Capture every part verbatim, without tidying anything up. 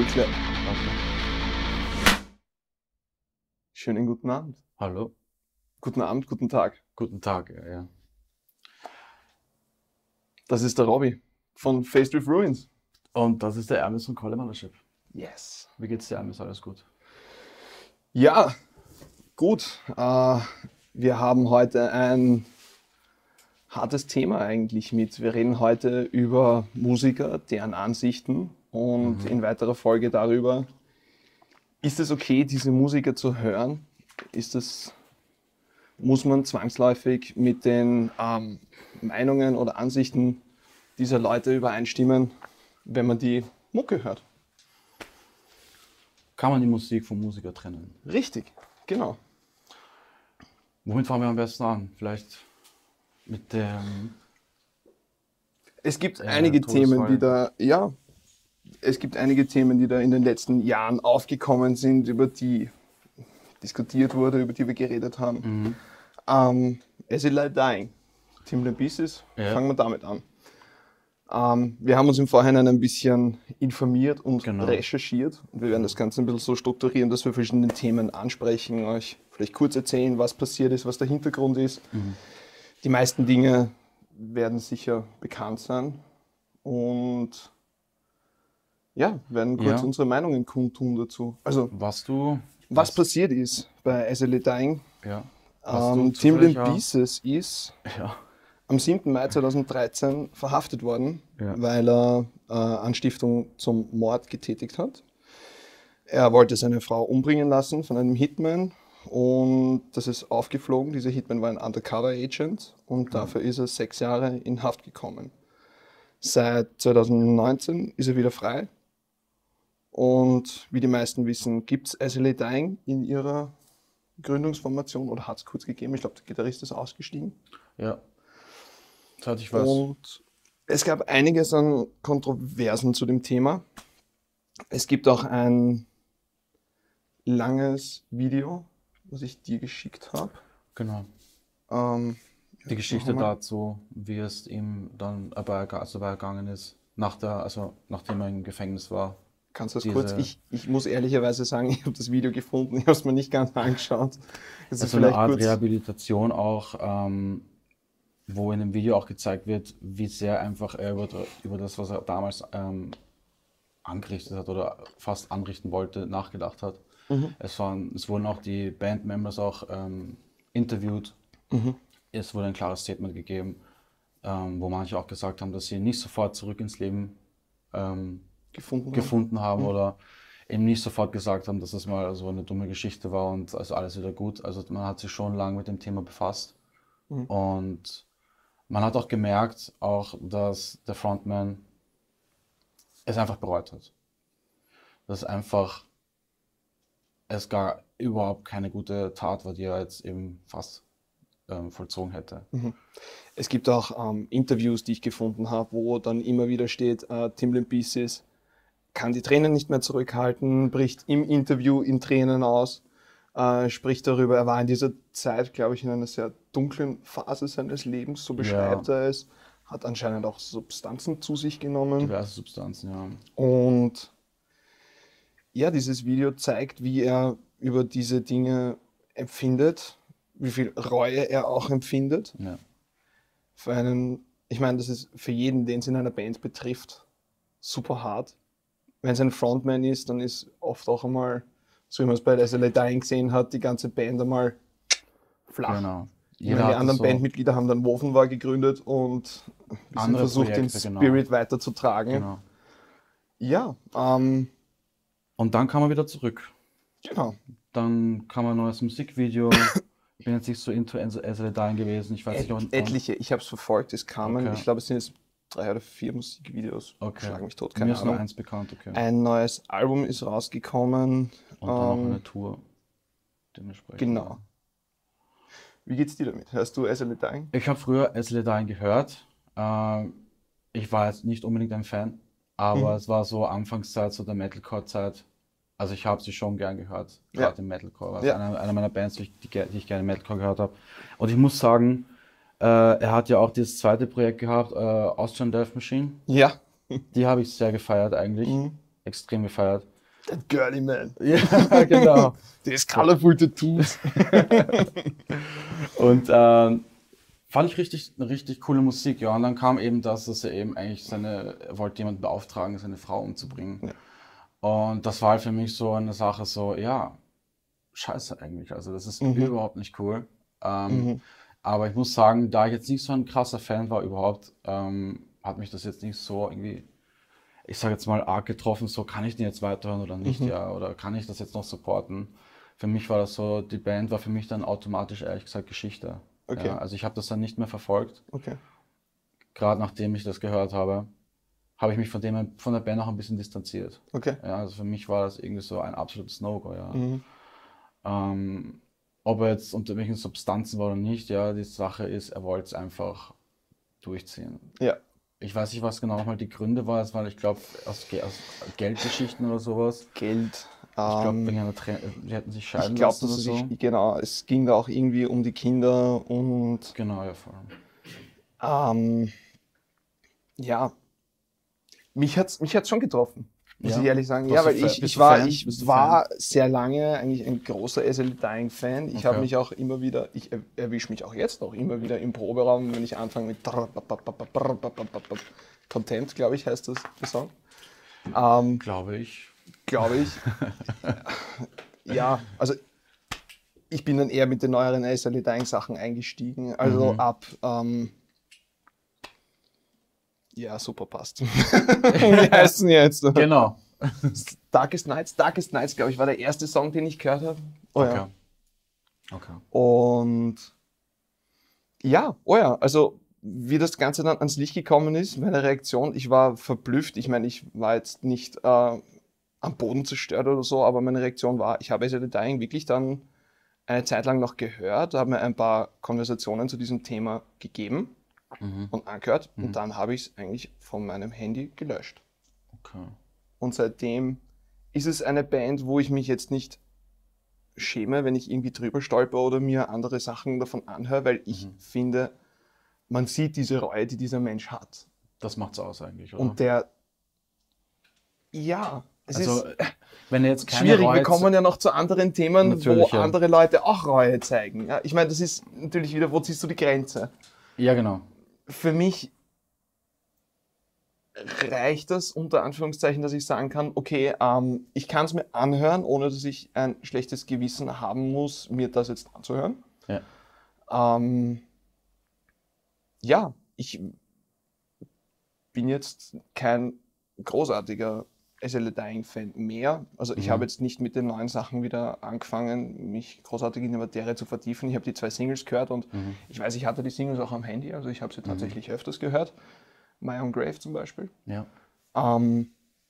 hol's gleich. Okay. Schönen guten Abend. Hallo. Guten Abend, guten Tag. Guten Tag, ja, ja. Das ist der Robby von Faced with Ruins. Und das ist der Hermes von Colin Mothership. Yes. Wie geht's dir, Hermes? Alles gut? Ja, gut. Äh, wir haben heute ein hartes Thema eigentlich mit. Wir reden heute über Musiker, deren Ansichten und Mhm. in weiterer Folge darüber, ist es okay, diese Musiker zu hören? Ist es, muss man zwangsläufig mit den ähm, Meinungen oder Ansichten dieser Leute übereinstimmen, wenn man die Mucke hört? Kann man die Musik vom Musiker trennen? Richtig, genau. Womit fangen wir am besten an? Vielleicht mit dem... Es gibt Äh, einige Themen, die Todesfall. da, ja, es gibt einige Themen, die da in den letzten Jahren aufgekommen sind, über die diskutiert wurde, über die wir geredet haben. Mhm. Ähm, As It Lie Dying, Tim Pieces, Ja. fangen wir damit an. Ähm, wir haben uns im Vorhinein ein bisschen informiert und Genau. recherchiert und wir werden das Ganze ein bisschen so strukturieren, dass wir verschiedene Themen ansprechen, euch vielleicht kurz erzählen, was passiert ist, was der Hintergrund ist. Mhm. Die meisten Dinge werden sicher bekannt sein und ja, werden kurz Ja. unsere Meinungen kundtun dazu. Also, Was du... was passiert ist bei As It Lie Dying, Ja. Was ähm, du Tim zufällig auch- Pieces ist Ja. am siebten Mai zweitausenddreizehn verhaftet worden, Ja. weil er äh, Anstiftung zum Mord getätigt hat. Er wollte seine Frau umbringen lassen von einem Hitman und das ist aufgeflogen. Dieser Hitman war ein Undercover-Agent und dafür ist er sechs Jahre in Haft gekommen. Seit zweitausendneunzehn ist er wieder frei und wie die meisten wissen, gibt es As It Lie Dying in ihrer Gründungsformation oder hat es kurz gegeben. Ich glaube, der Gitarrist ist ausgestiegen. Ja. Soweit ich weiß. Und es gab einiges an Kontroversen zu dem Thema. Es gibt auch ein langes Video, was ich dir geschickt habe. Genau. Ähm, Die Geschichte nochmal. dazu, wie es ihm dann dabei, also dabei gegangen ist, nach der, also nachdem er im Gefängnis war. Kannst du das diese- kurz? Ich, ich muss ehrlicherweise sagen, ich habe das Video gefunden, ich habe es mir nicht ganz angeschaut. Das ist Also eine vielleicht Art kurz. Rehabilitation auch, ähm, wo in dem Video auch gezeigt wird, wie sehr einfach er über, über das, was er damals ähm, angerichtet hat oder fast anrichten wollte, nachgedacht hat. Mhm. Es, waren, es wurden auch die Bandmembers auch ähm, interviewt. Mhm. Es wurde ein klares Statement gegeben, ähm, wo manche auch gesagt haben, dass sie nicht sofort zurück ins Leben ähm, Gefunden. haben. gefunden haben Mhm. oder eben nicht sofort gesagt haben, dass das mal so eine dumme Geschichte war und also alles wieder gut. Also man hat sich schon lange mit dem Thema befasst Mhm. und man hat auch gemerkt, auch dass der Frontman es einfach bereut hat. Dass einfach es gar überhaupt keine gute Tat war, die er jetzt eben fast ähm, vollzogen hätte. Es gibt auch ähm, Interviews, die ich gefunden habe, wo dann immer wieder steht, äh, Tim Pieces kann die Tränen nicht mehr zurückhalten, bricht im Interview in Tränen aus, äh, spricht darüber, er war in dieser Zeit, glaube ich, in einer sehr dunklen Phase seines Lebens, so beschreibt er es, hat anscheinend auch Substanzen zu sich genommen. Diverse Substanzen, ja. Und ja, dieses Video zeigt, wie er über diese Dinge empfindet, wie viel Reue er auch empfindet. ja. Für einen, ich meine, das ist für jeden, den es in einer Band betrifft, super hart. Wenn es ein Frontman ist, dann ist oft auch einmal, so wie man es bei As It Lie Dying gesehen hat, die ganze Band einmal flach. Genau. Ich meine, die hatte anderen so Bandmitglieder haben dann Wovenwar gegründet und ein bisschen andere versucht, den Projekte, genau. Spirit weiterzutragen. Genau. Ja, ähm, Und dann kam er wieder zurück. genau. Dann kam ein neues Musikvideo. Ich bin jetzt nicht so into As It Lie Dying gewesen. Ich weiß nicht, ob... Et etliche, ich habe es verfolgt, es kamen, Okay. ich glaube, es sind jetzt drei oder vier Musikvideos. Okay. Schlag mich tot, Mir keine ist nur Ahnung. eins bekannt, okay. Ein neues Album ist rausgekommen. Und dann noch ähm, eine Tour. Dementsprechend. Genau. Wie geht's dir damit? Hörst du As It Lie Dying? Ich habe früher As It Lie Dying gehört. Ähm, ich war jetzt nicht unbedingt ein Fan, aber Mhm. es war so Anfangszeit, so der Metalcore-Zeit. Also ich habe sie schon gern gehört, gerade Ja. im Metalcore. Also Ja. einer, einer meiner Bands, die, ich- die, ge- die ich gerne im Metalcore gehört habe. Und ich muss sagen, äh, er hat ja auch dieses zweite Projekt gehabt, äh, Austrian Death Machine. Ja. Die habe ich sehr gefeiert eigentlich, Mhm. extrem gefeiert. That girly man. Ja, genau. These colorful tattoos. Und ähm, fand ich richtig, eine richtig coole Musik, ja. Und dann kam eben das, dass er eben eigentlich seine, er wollte jemanden beauftragen, seine Frau umzubringen. Ja. Und das war halt für mich so eine Sache, so, ja, scheiße eigentlich. Also das ist Mhm. überhaupt nicht cool. Ähm, Mhm. Aber ich muss sagen, da ich jetzt nicht so ein krasser Fan war überhaupt, ähm, hat mich das jetzt nicht so irgendwie, ich sage jetzt mal, arg getroffen, so kann ich den jetzt weiterhören oder nicht, Mhm. ja, oder kann ich das jetzt noch supporten? Für mich war das so, die Band war für mich dann automatisch, ehrlich gesagt, Geschichte. Okay. Ja, also ich habe das dann nicht mehr verfolgt, Okay. gerade nachdem ich das gehört habe, habe ich mich von dem, von der Band auch ein bisschen distanziert. Okay. Ja, also für mich war das irgendwie so ein absolutes No-Go, ja. Mhm. Ähm, ob er jetzt unter welchen Substanzen war oder nicht, ja, die Sache ist, er wollte es einfach durchziehen. Ja. Ich weiß nicht, was genau nochmal die Gründe war, weil ich glaube, aus, Ge- aus Geldgeschichten oder sowas. Geld. Ich glaube, Ähm, wegen einer Tre die hätten sich scheiden ich glaube, lassen dass oder es so. sich, genau, es ging da auch irgendwie um die Kinder und Genau, ja, vor allem. ähm, ja, mich hat's, mich hat's schon getroffen, muss Ja? ich ehrlich sagen. Warst Ja, du weil Fa- ich, bist ich du war, Fan? ich Bist du war sehr lange eigentlich ein großer S L Dying Fan. Ich habe Okay. mich auch immer wieder, ich er- erwische mich auch jetzt noch immer wieder im Proberaum, wenn ich anfange mit Content, glaube ich, heißt das der Song. Ähm, Glaube ich. glaube ich. Ja, also ich bin dann eher mit den neueren S L Dying Sachen eingestiegen. Also Mhm. ab, ähm, ja, super passt. Wie heißt denn jetzt? Genau. Darkest Nights. Darkest Nights, glaube ich, war der erste Song, den ich gehört habe. Oh Okay. ja. Okay. Und ja, oh ja, also wie das Ganze dann ans Licht gekommen ist, meine Reaktion, ich war verblüfft. Ich meine, ich war jetzt nicht äh, am Boden zerstört oder so, aber meine Reaktion war, ich habe S L Dying wirklich dann eine Zeit lang noch gehört, habe mir ein paar Konversationen zu diesem Thema gegeben Mhm. und angehört Mhm. und dann habe ich es eigentlich von meinem Handy gelöscht. Okay. Und seitdem ist es eine Band, wo ich mich jetzt nicht schäme, wenn ich irgendwie drüber stolper oder mir andere Sachen davon anhöre, weil ich Mhm. finde, man sieht diese Reue, die dieser Mensch hat. Das macht's aus eigentlich, oder? Und der, ja, es Also, ist wenn er jetzt keine schwierig. Reue Wir kommen ja noch zu anderen Themen, Natürlich, wo ja. andere Leute auch Reue zeigen. Ja, ich meine, das ist natürlich wieder, wo ziehst du die Grenze? Ja, genau. Für mich reicht das unter Anführungszeichen, dass ich sagen kann, okay, ähm, ich kann es mir anhören, ohne dass ich ein schlechtes Gewissen haben muss, mir das jetzt anzuhören. Ja. Ähm, ja, ich bin jetzt kein großartiger S L Dying Fan mehr. Also ich Mhm. habe jetzt nicht mit den neuen Sachen wieder angefangen, mich großartig in die Materie zu vertiefen. Ich habe die zwei Singles gehört und Mhm. ich weiß, ich hatte die Singles auch am Handy, also ich habe sie tatsächlich öfters gehört. My Own Grave zum Beispiel. Ja. Ähm,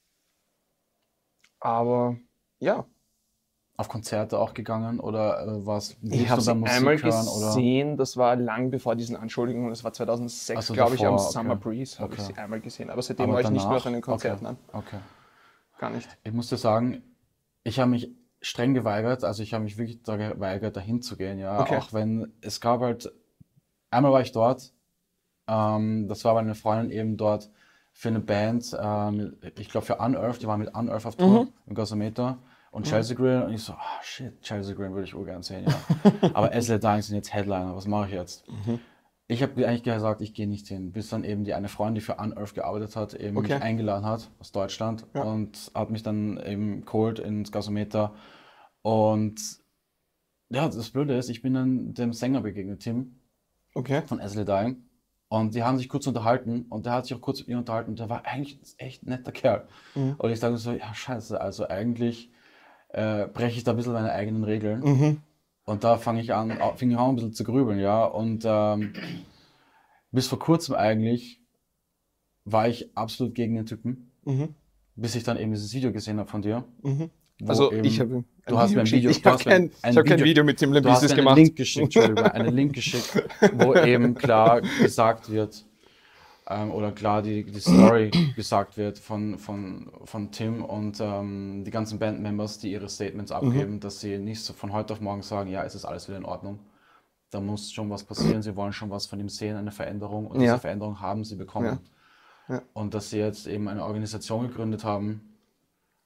aber ja, Auf Konzerte auch gegangen oder äh, was? ich habe sie beim einmal Musik hören oder? gesehen, das war lang bevor diesen Anschuldigungen, das war zweitausendsechs, Ach so, glaube ich, am davor, okay. Summer Breeze habe ich Okay. sie einmal gesehen. Aber seitdem Aber war ich nicht mehr auf danach? einen Konzerten, Okay. nein, Okay. gar nicht. Ich muss dir sagen, ich habe mich streng geweigert, also ich habe mich wirklich da geweigert, dahin zu gehen, ja. Okay. Auch wenn es gab halt, einmal war ich dort, ähm, das war bei einer Freundin eben dort für eine Band, ähm, ich glaube für Unearthed, die waren mit Unearthed auf Tour im Gasometer und Chelsea Grill und ich so, ah shit, Chelsea Grill würde ich auch gerne sehen, ja. Aber S L Dying sind jetzt Headliner, was mache ich jetzt? Ich habe eigentlich gesagt, ich gehe nicht hin, bis dann eben die eine Freundin, die für Unearthed gearbeitet hat, eben Okay. mich eingeladen hat aus Deutschland Ja. und hat mich dann eben geholt ins Gasometer. Und ja, das Blöde ist, ich bin dann dem Sänger begegnet, Tim Okay. von S L Dying. Und die haben sich kurz unterhalten und der hat sich auch kurz mit mir unterhalten und der war eigentlich ein echt netter Kerl. Mhm. Und ich sage so, ja scheiße, also eigentlich äh, breche ich da ein bisschen meine eigenen Regeln. Mhm. Und da fange ich an, au- fing ich auch ein bisschen zu grübeln, ja. Und ähm, bis vor kurzem eigentlich war ich absolut gegen den Typen, Mhm. bis ich dann eben dieses Video gesehen habe von dir. Mhm. wo Also eben- ich habe ein du hast mir ein geschickt. Video, Ich du habe hast mir kein, ein ich hab kein Video- Video mit Tim du hast Lembisis mir einen gemacht. Link geschickt, Entschuldigung, einen Link geschickt, wo eben klar gesagt wird, ähm, oder klar die, die Story gesagt wird von, von, von Tim und ähm, die ganzen Bandmembers, die ihre Statements abgeben, dass sie nicht so von heute auf morgen sagen, ja, es ist alles wieder in Ordnung. Da muss schon was passieren, sie wollen schon was von ihm sehen, eine Veränderung und Ja. diese Veränderung haben sie bekommen. Ja. Ja. Und dass sie jetzt eben eine Organisation gegründet haben,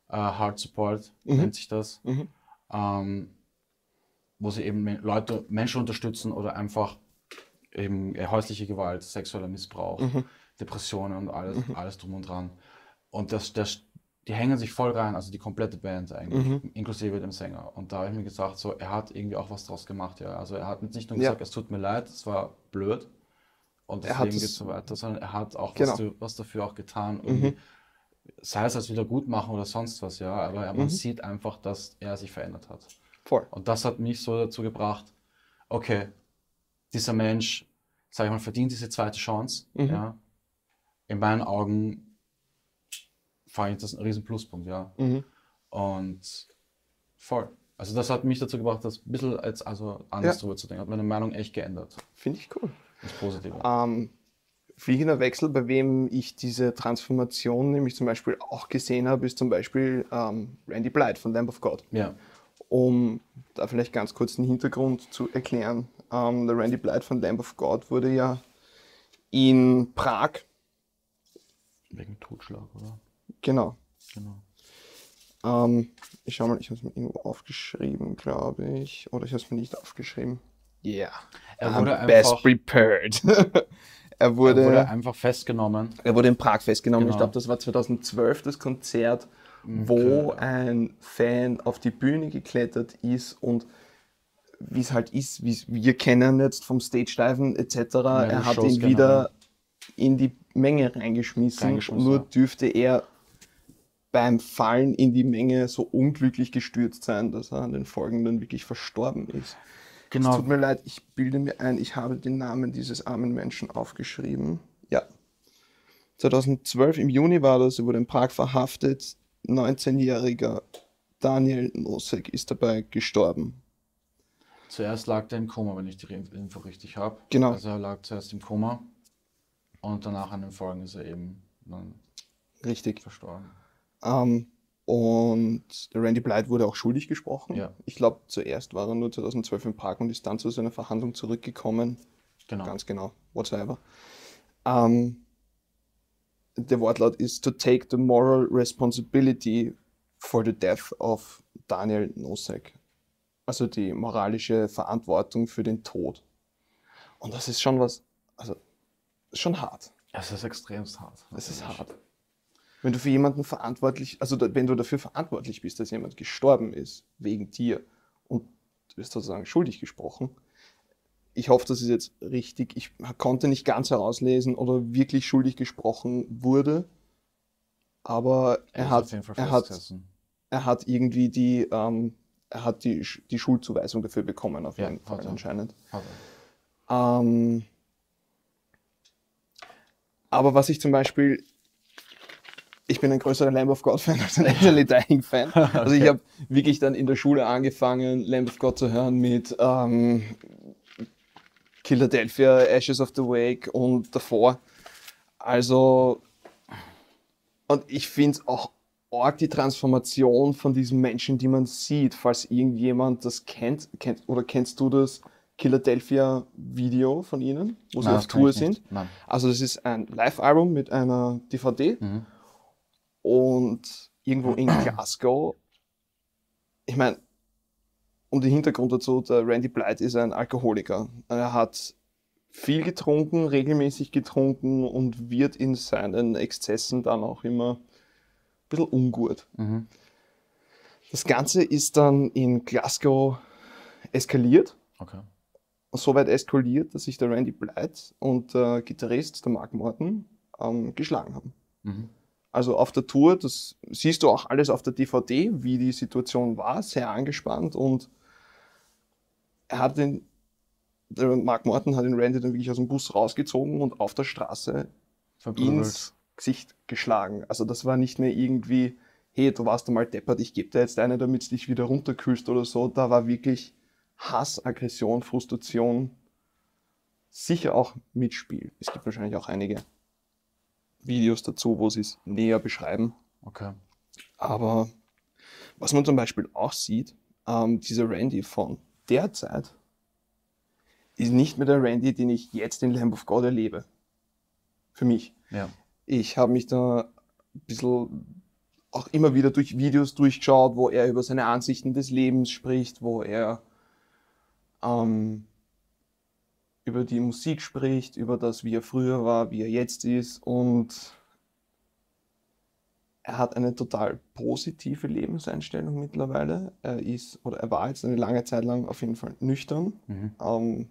äh, Heart Support Mhm. nennt sich das, Mhm. ähm, wo sie eben Me- Leute, Menschen unterstützen oder einfach eben äh, häusliche Gewalt, sexueller Missbrauch, Mhm. Depressionen und alles, Mhm. alles drum und dran. Und das, das, die hängen sich voll rein, also die komplette Band eigentlich, Mhm. inklusive dem Sänger. Und da habe ich mir gesagt, so, er hat irgendwie auch was draus gemacht, ja. Also er hat nicht nur Ja, gesagt, es tut mir leid, es war blöd und das er hat Leben geht es, so weiter, sondern er hat auch was, genau. du- was dafür auch getan, Mhm. irgendwie, sei es als Wiedergutmachen oder sonst was, ja. Aber man Mhm. sieht einfach, dass er sich verändert hat. Voll. Und das hat mich so dazu gebracht, okay, dieser Mensch, sag ich mal, verdient diese zweite Chance, Mhm. ja. In meinen Augen fand ich das ein riesen Pluspunkt, ja. Mhm. Und voll. Also das hat mich dazu gebracht, das ein bisschen als, also Ja, anders drüber zu denken. Hat meine Meinung echt geändert. finde ich cool. Ins Positive. Ähm, fliegender Wechsel, bei wem ich diese Transformation nämlich zum Beispiel auch gesehen habe, ist zum Beispiel ähm, Randy Blythe von Lamb of God. Ja. Um da vielleicht ganz kurz den Hintergrund zu erklären. Ähm, der Randy Blythe von Lamb of God wurde ja in Prag, Wegen Totschlag, oder? genau, Genau. ähm, ich schau mal, ich habe es mir irgendwo aufgeschrieben, glaube ich, oder ich habe es mir nicht aufgeschrieben. Yeah, Er I'm wurde best einfach, prepared. er, er wurde wurde, einfach festgenommen. er wurde in Prag festgenommen. Ich Genau. glaube, das war zweitausendzwölf das Konzert, Okay, wo ja. ein Fan auf die Bühne geklettert ist und wie es halt ist, wie wir kennen jetzt vom Stage-Diven et cetera. Metal Er hat Shows ihn wieder generell. in die Menge reingeschmissen, Reingeschmissen, nur ja. dürfte er beim Fallen in die Menge so unglücklich gestürzt sein, dass er an den folgenden wirklich verstorben ist. Es Genau. tut mir leid, ich bilde mir ein, ich habe den Namen dieses armen Menschen aufgeschrieben. Ja. zweitausendzwölf im Juni war das, er wurde in Prag verhaftet. neunzehnjähriger Daniel Nosek ist dabei gestorben. Zuerst lag er im Koma, wenn ich die Info richtig habe. Genau. Also er lag zuerst im Koma und danach an den Folgen ist er eben dann Richtig. verstorben. Ähm, und der Randy Blythe wurde auch schuldig gesprochen. Ja. Ich glaube, zuerst war er nur zweitausendzwölf in Prag und ist dann zu seiner Verhandlung zurückgekommen. Genau. Ganz genau, whatsoever. Ähm, der Wortlaut ist to take the moral responsibility for the death of Daniel Nosek. Also die moralische Verantwortung für den Tod. Und das ist schon was, also schon hart. Es ist extremst hart. Das ist natürlich. hart. Wenn du für jemanden verantwortlich, also da, wenn du dafür verantwortlich bist, dass jemand gestorben ist wegen dir und du wirst sozusagen schuldig gesprochen. Ich hoffe, das ist jetzt richtig. Ich konnte nicht ganz herauslesen, ob er wirklich schuldig gesprochen wurde, aber Er er ist hat, auf jeden Fall er hat, festgesessen. er hat irgendwie die, ähm, er hat die, die Schuldzuweisung dafür bekommen, auf Ja, jeden hat Fall er. anscheinend. Hat er. Ähm, aber was ich zum Beispiel, ich bin ein größerer Lamb of God-Fan als ein Actually Dying-Fan. Also ich Okay. habe wirklich dann in der Schule angefangen, Lamb of God zu hören mit ähm, Philadelphia, Ashes of the Wake und davor. Also, und ich finde es auch arg die Transformation von diesen Menschen, die man sieht, falls irgendjemand das kennt, kennt oder kennst du das Philadelphia-Video von ihnen, wo sie Nein, auf das kann Tour ich nicht. sind? Nein. Also das ist ein Live-Album mit einer D V D Mhm. und irgendwo in Glasgow, ich meine, um den Hintergrund dazu, der Randy Blythe ist ein Alkoholiker. Er hat viel getrunken, regelmäßig getrunken und wird in seinen Exzessen dann auch immer ein bisschen ungut. Mhm. Das Ganze ist dann in Glasgow eskaliert. Okay. So weit eskaliert, dass sich der Randy Blythe und der Gitarrist, der Mark Morton, ähm, geschlagen haben. Mhm. Also auf der Tour, das siehst du auch alles auf der D V D, wie die Situation war, sehr angespannt und er hat den, der Mark Morton hat den Randy dann wirklich aus dem Bus rausgezogen und auf der Straße Verprügelt. ins Gesicht geschlagen. Also das war nicht mehr irgendwie, hey, du warst einmal deppert, ich gebe dir jetzt eine, damit du dich wieder runterkühlst oder so. Da war wirklich Hass, Aggression, Frustration, sicher auch Mitspiel. Es gibt wahrscheinlich auch einige Videos dazu, wo sie es näher beschreiben. Okay. Aber was man zum Beispiel auch sieht, ähm, dieser Randy von der Zeit ist nicht mehr der Randy, den ich jetzt in Lamb of God erlebe. Für mich. Ja. Ich habe mich da ein bisschen auch immer wieder durch Videos durchgeschaut, wo er über seine Ansichten des Lebens spricht, wo er ähm, über die Musik spricht, über das, wie er früher war, wie er jetzt ist. Und er hat eine total positive Lebenseinstellung mittlerweile. Er ist, oder er war jetzt eine lange Zeit lang auf jeden Fall nüchtern. Mhm. Ähm,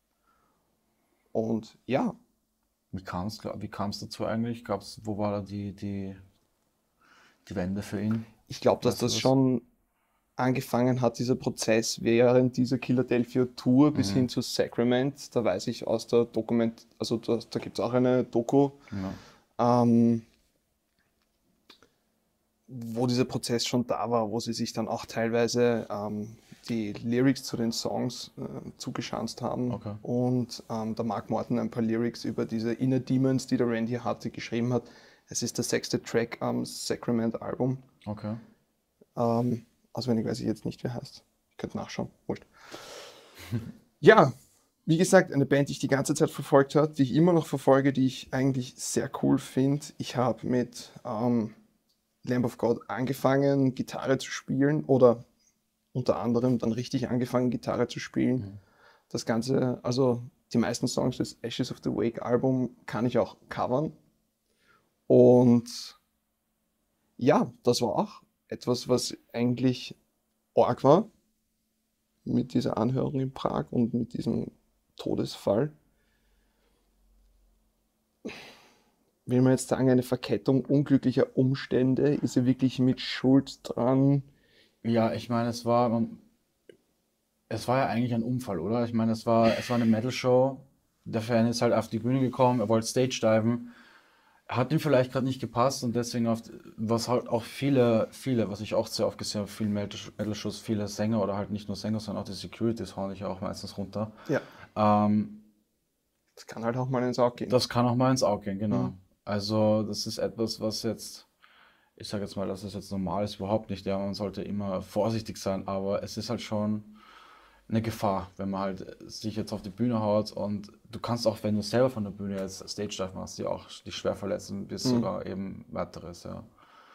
und ja, Wie kam es wie kam's dazu eigentlich? Gab's, wo war da die, die, die Wende für ihn? ich glaube, dass Weißt du das das? schon angefangen hat, dieser Prozess während dieser Philadelphia Tour bis Mhm. hin zu Sacrament. Da weiß ich aus der Dokument, also da, da gibt es auch eine Doku, Ja. ähm, wo dieser Prozess schon da war, wo sie sich dann auch teilweise ähm, die Lyrics zu den Songs äh, zugeschanzt haben. Okay. Und ähm, der Mark Morton ein paar Lyrics über diese Inner Demons, die der Randy hatte, geschrieben hat. Es ist der sechste Track am Sacrament-Album. Okay. Ähm, auswendig weiß ich jetzt nicht, wie er heißt. Ich könnte nachschauen. Wurscht. Ja, wie gesagt, eine Band, die ich die ganze Zeit verfolgt habe, die ich immer noch verfolge, die ich eigentlich sehr cool finde. Ich habe mit ähm, Lamb of God angefangen, Gitarre zu spielen oder unter anderem dann richtig angefangen, Gitarre zu spielen. Mhm. Das Ganze, also die meisten Songs des Ashes of the Wake Album kann ich auch covern. Und ja, das war auch etwas, was eigentlich arg war mit dieser Anhörung in Prag und mit diesem Todesfall. Will man jetzt sagen, eine Verkettung unglücklicher Umstände? Ist er wirklich mit Schuld dran? Ja, ich meine, es war, man, es war ja eigentlich ein Unfall, oder? Ich meine, es war, es war eine Metal-Show. Der Fan ist halt auf die Bühne gekommen, er wollte Stage-diven. Hat ihm vielleicht gerade nicht gepasst und deswegen, auf, was halt auch viele, viele, was ich auch sehr oft gesehen habe, vielen Metal-Shows, viele Sänger oder halt nicht nur Sänger, sondern auch die Securities hauen ich auch meistens runter. Ja, Ähm, das kann halt auch mal ins Auge gehen. das kann auch mal ins Auge gehen, genau. Mhm. Also das ist etwas, was jetzt, ich sage jetzt mal, dass es jetzt normal ist, überhaupt nicht. Ja, man sollte immer vorsichtig sein, aber es ist halt schon eine Gefahr, wenn man halt sich jetzt auf die Bühne haut und du kannst auch, wenn du selber von der Bühne jetzt Stage Dive machst, die auch dich schwer verletzen, bis Mhm. sogar eben weiteres, ja.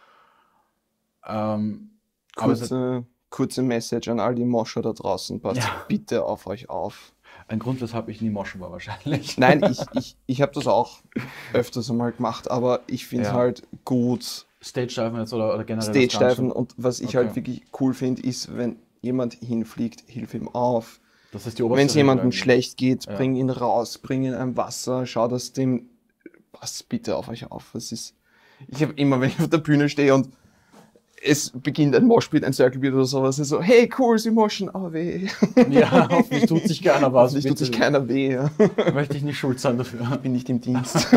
Ähm, aber es ist Kurze, kurze Message an all die Moscher da draußen. Passt ja bitte auf euch auf. ein Grund, weshalb ich nie moschen war wahrscheinlich. Nein, ich, ich, ich habe das auch öfters einmal gemacht, aber ich finde es Ja. halt gut, Stage Diven jetzt oder, oder generell das Stage-Diven. Ganze. Und was ich Okay. halt wirklich cool finde, ist, wenn jemand hinfliegt, hilf ihm auf. Das ist die oberste Wenn es Regel jemandem eigentlich. schlecht geht, Ja. bring ihn raus, bring ihn ein Wasser, schau, dass dem. Passt bitte auf euch auf. Es ist. Ich habe immer, wenn ich auf der Bühne stehe und es beginnt ein Moshpit, ein Circle Beat oder sowas, ist so, hey cool, sie moschen, aber weh. Ja, hoffentlich tut sich keiner was. Hoffentlich tut sich bitte. keiner weh. Ja. Möchte ich nicht schuld sein dafür. Bin nicht im Dienst.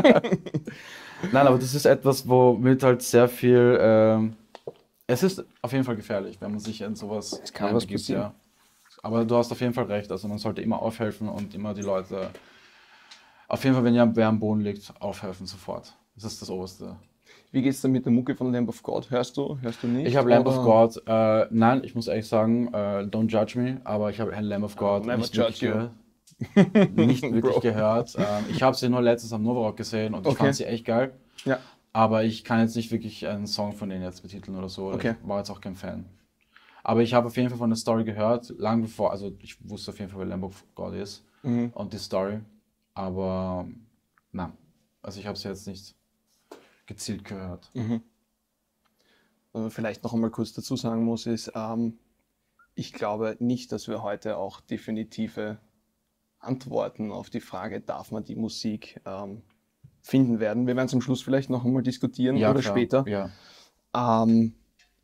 Nein, aber das ist etwas, womit halt sehr viel. Ähm, es ist auf jeden Fall gefährlich, wenn man sich in sowas Es kann was einbegibt, passieren. ja. Aber du hast auf jeden Fall recht. Also man sollte immer aufhelfen und immer die Leute. Auf jeden Fall, wenn ihr wer am Boden liegt, aufhelfen sofort. Das ist das Oberste. Wie geht's denn mit der Mucke von Lamb of God? Hörst du? Hörst du nicht? Ich habe Lamb of Oder- God, äh, nein, ich muss ehrlich sagen, äh, don't judge me, aber ich habe Lamb of God never nicht wirklich, judge ge nicht wirklich Bro. gehört. Ähm, ich habe sie nur letztens am Novarock gesehen und ich Okay. fand sie echt geil. Ja. Aber ich kann jetzt nicht wirklich einen Song von denen jetzt betiteln oder so. Okay. Ich war jetzt auch kein Fan. Aber ich habe auf jeden Fall von der Story gehört, lang bevor, also ich wusste auf jeden Fall, wer Lamb of God ist Mhm. und die Story. Aber nein, also ich habe sie jetzt nicht gezielt gehört. Mhm. Was man vielleicht noch einmal kurz dazu sagen muss, ist, ähm, ich glaube nicht, dass wir heute auch definitive Antworten auf die Frage, darf man die Musik ähm, finden werden. Wir werden es am Schluss vielleicht noch einmal diskutieren oder klar, später. Ja. Ähm,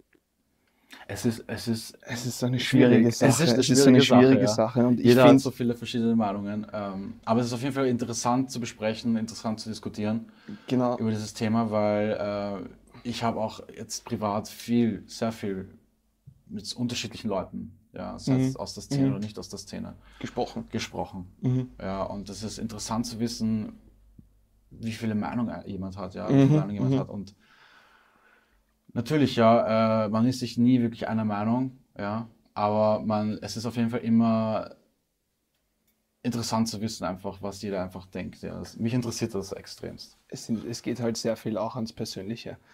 Es ist, es ist es ist eine schwierige schwierig. Sache. Es ist eine Es ist eine schwierige Sache, schwierige ja. Sache. Und ich Jeder hat finde, so viele verschiedene Meinungen. Ähm, aber es ist auf jeden Fall interessant zu besprechen, interessant zu diskutieren genau, über dieses Thema, weil äh, ich habe auch jetzt privat viel, sehr viel mit unterschiedlichen Leuten, ja, sei es Mhm. aus der Szene Mhm. oder nicht aus der Szene, gesprochen. gesprochen. Mhm. Ja, und es ist interessant zu wissen, wie viele Meinungen jemand hat, ja, wie Mhm, viele Meinungen jemand mhm. hat. Und natürlich, ja, äh, man ist sich nie wirklich einer Meinung, ja, aber man, es ist auf jeden Fall immer interessant zu wissen, einfach, was jeder einfach denkt. Ja. Das, mich interessiert das extremst. Es, sind, es geht halt sehr viel auch ans Persönliche.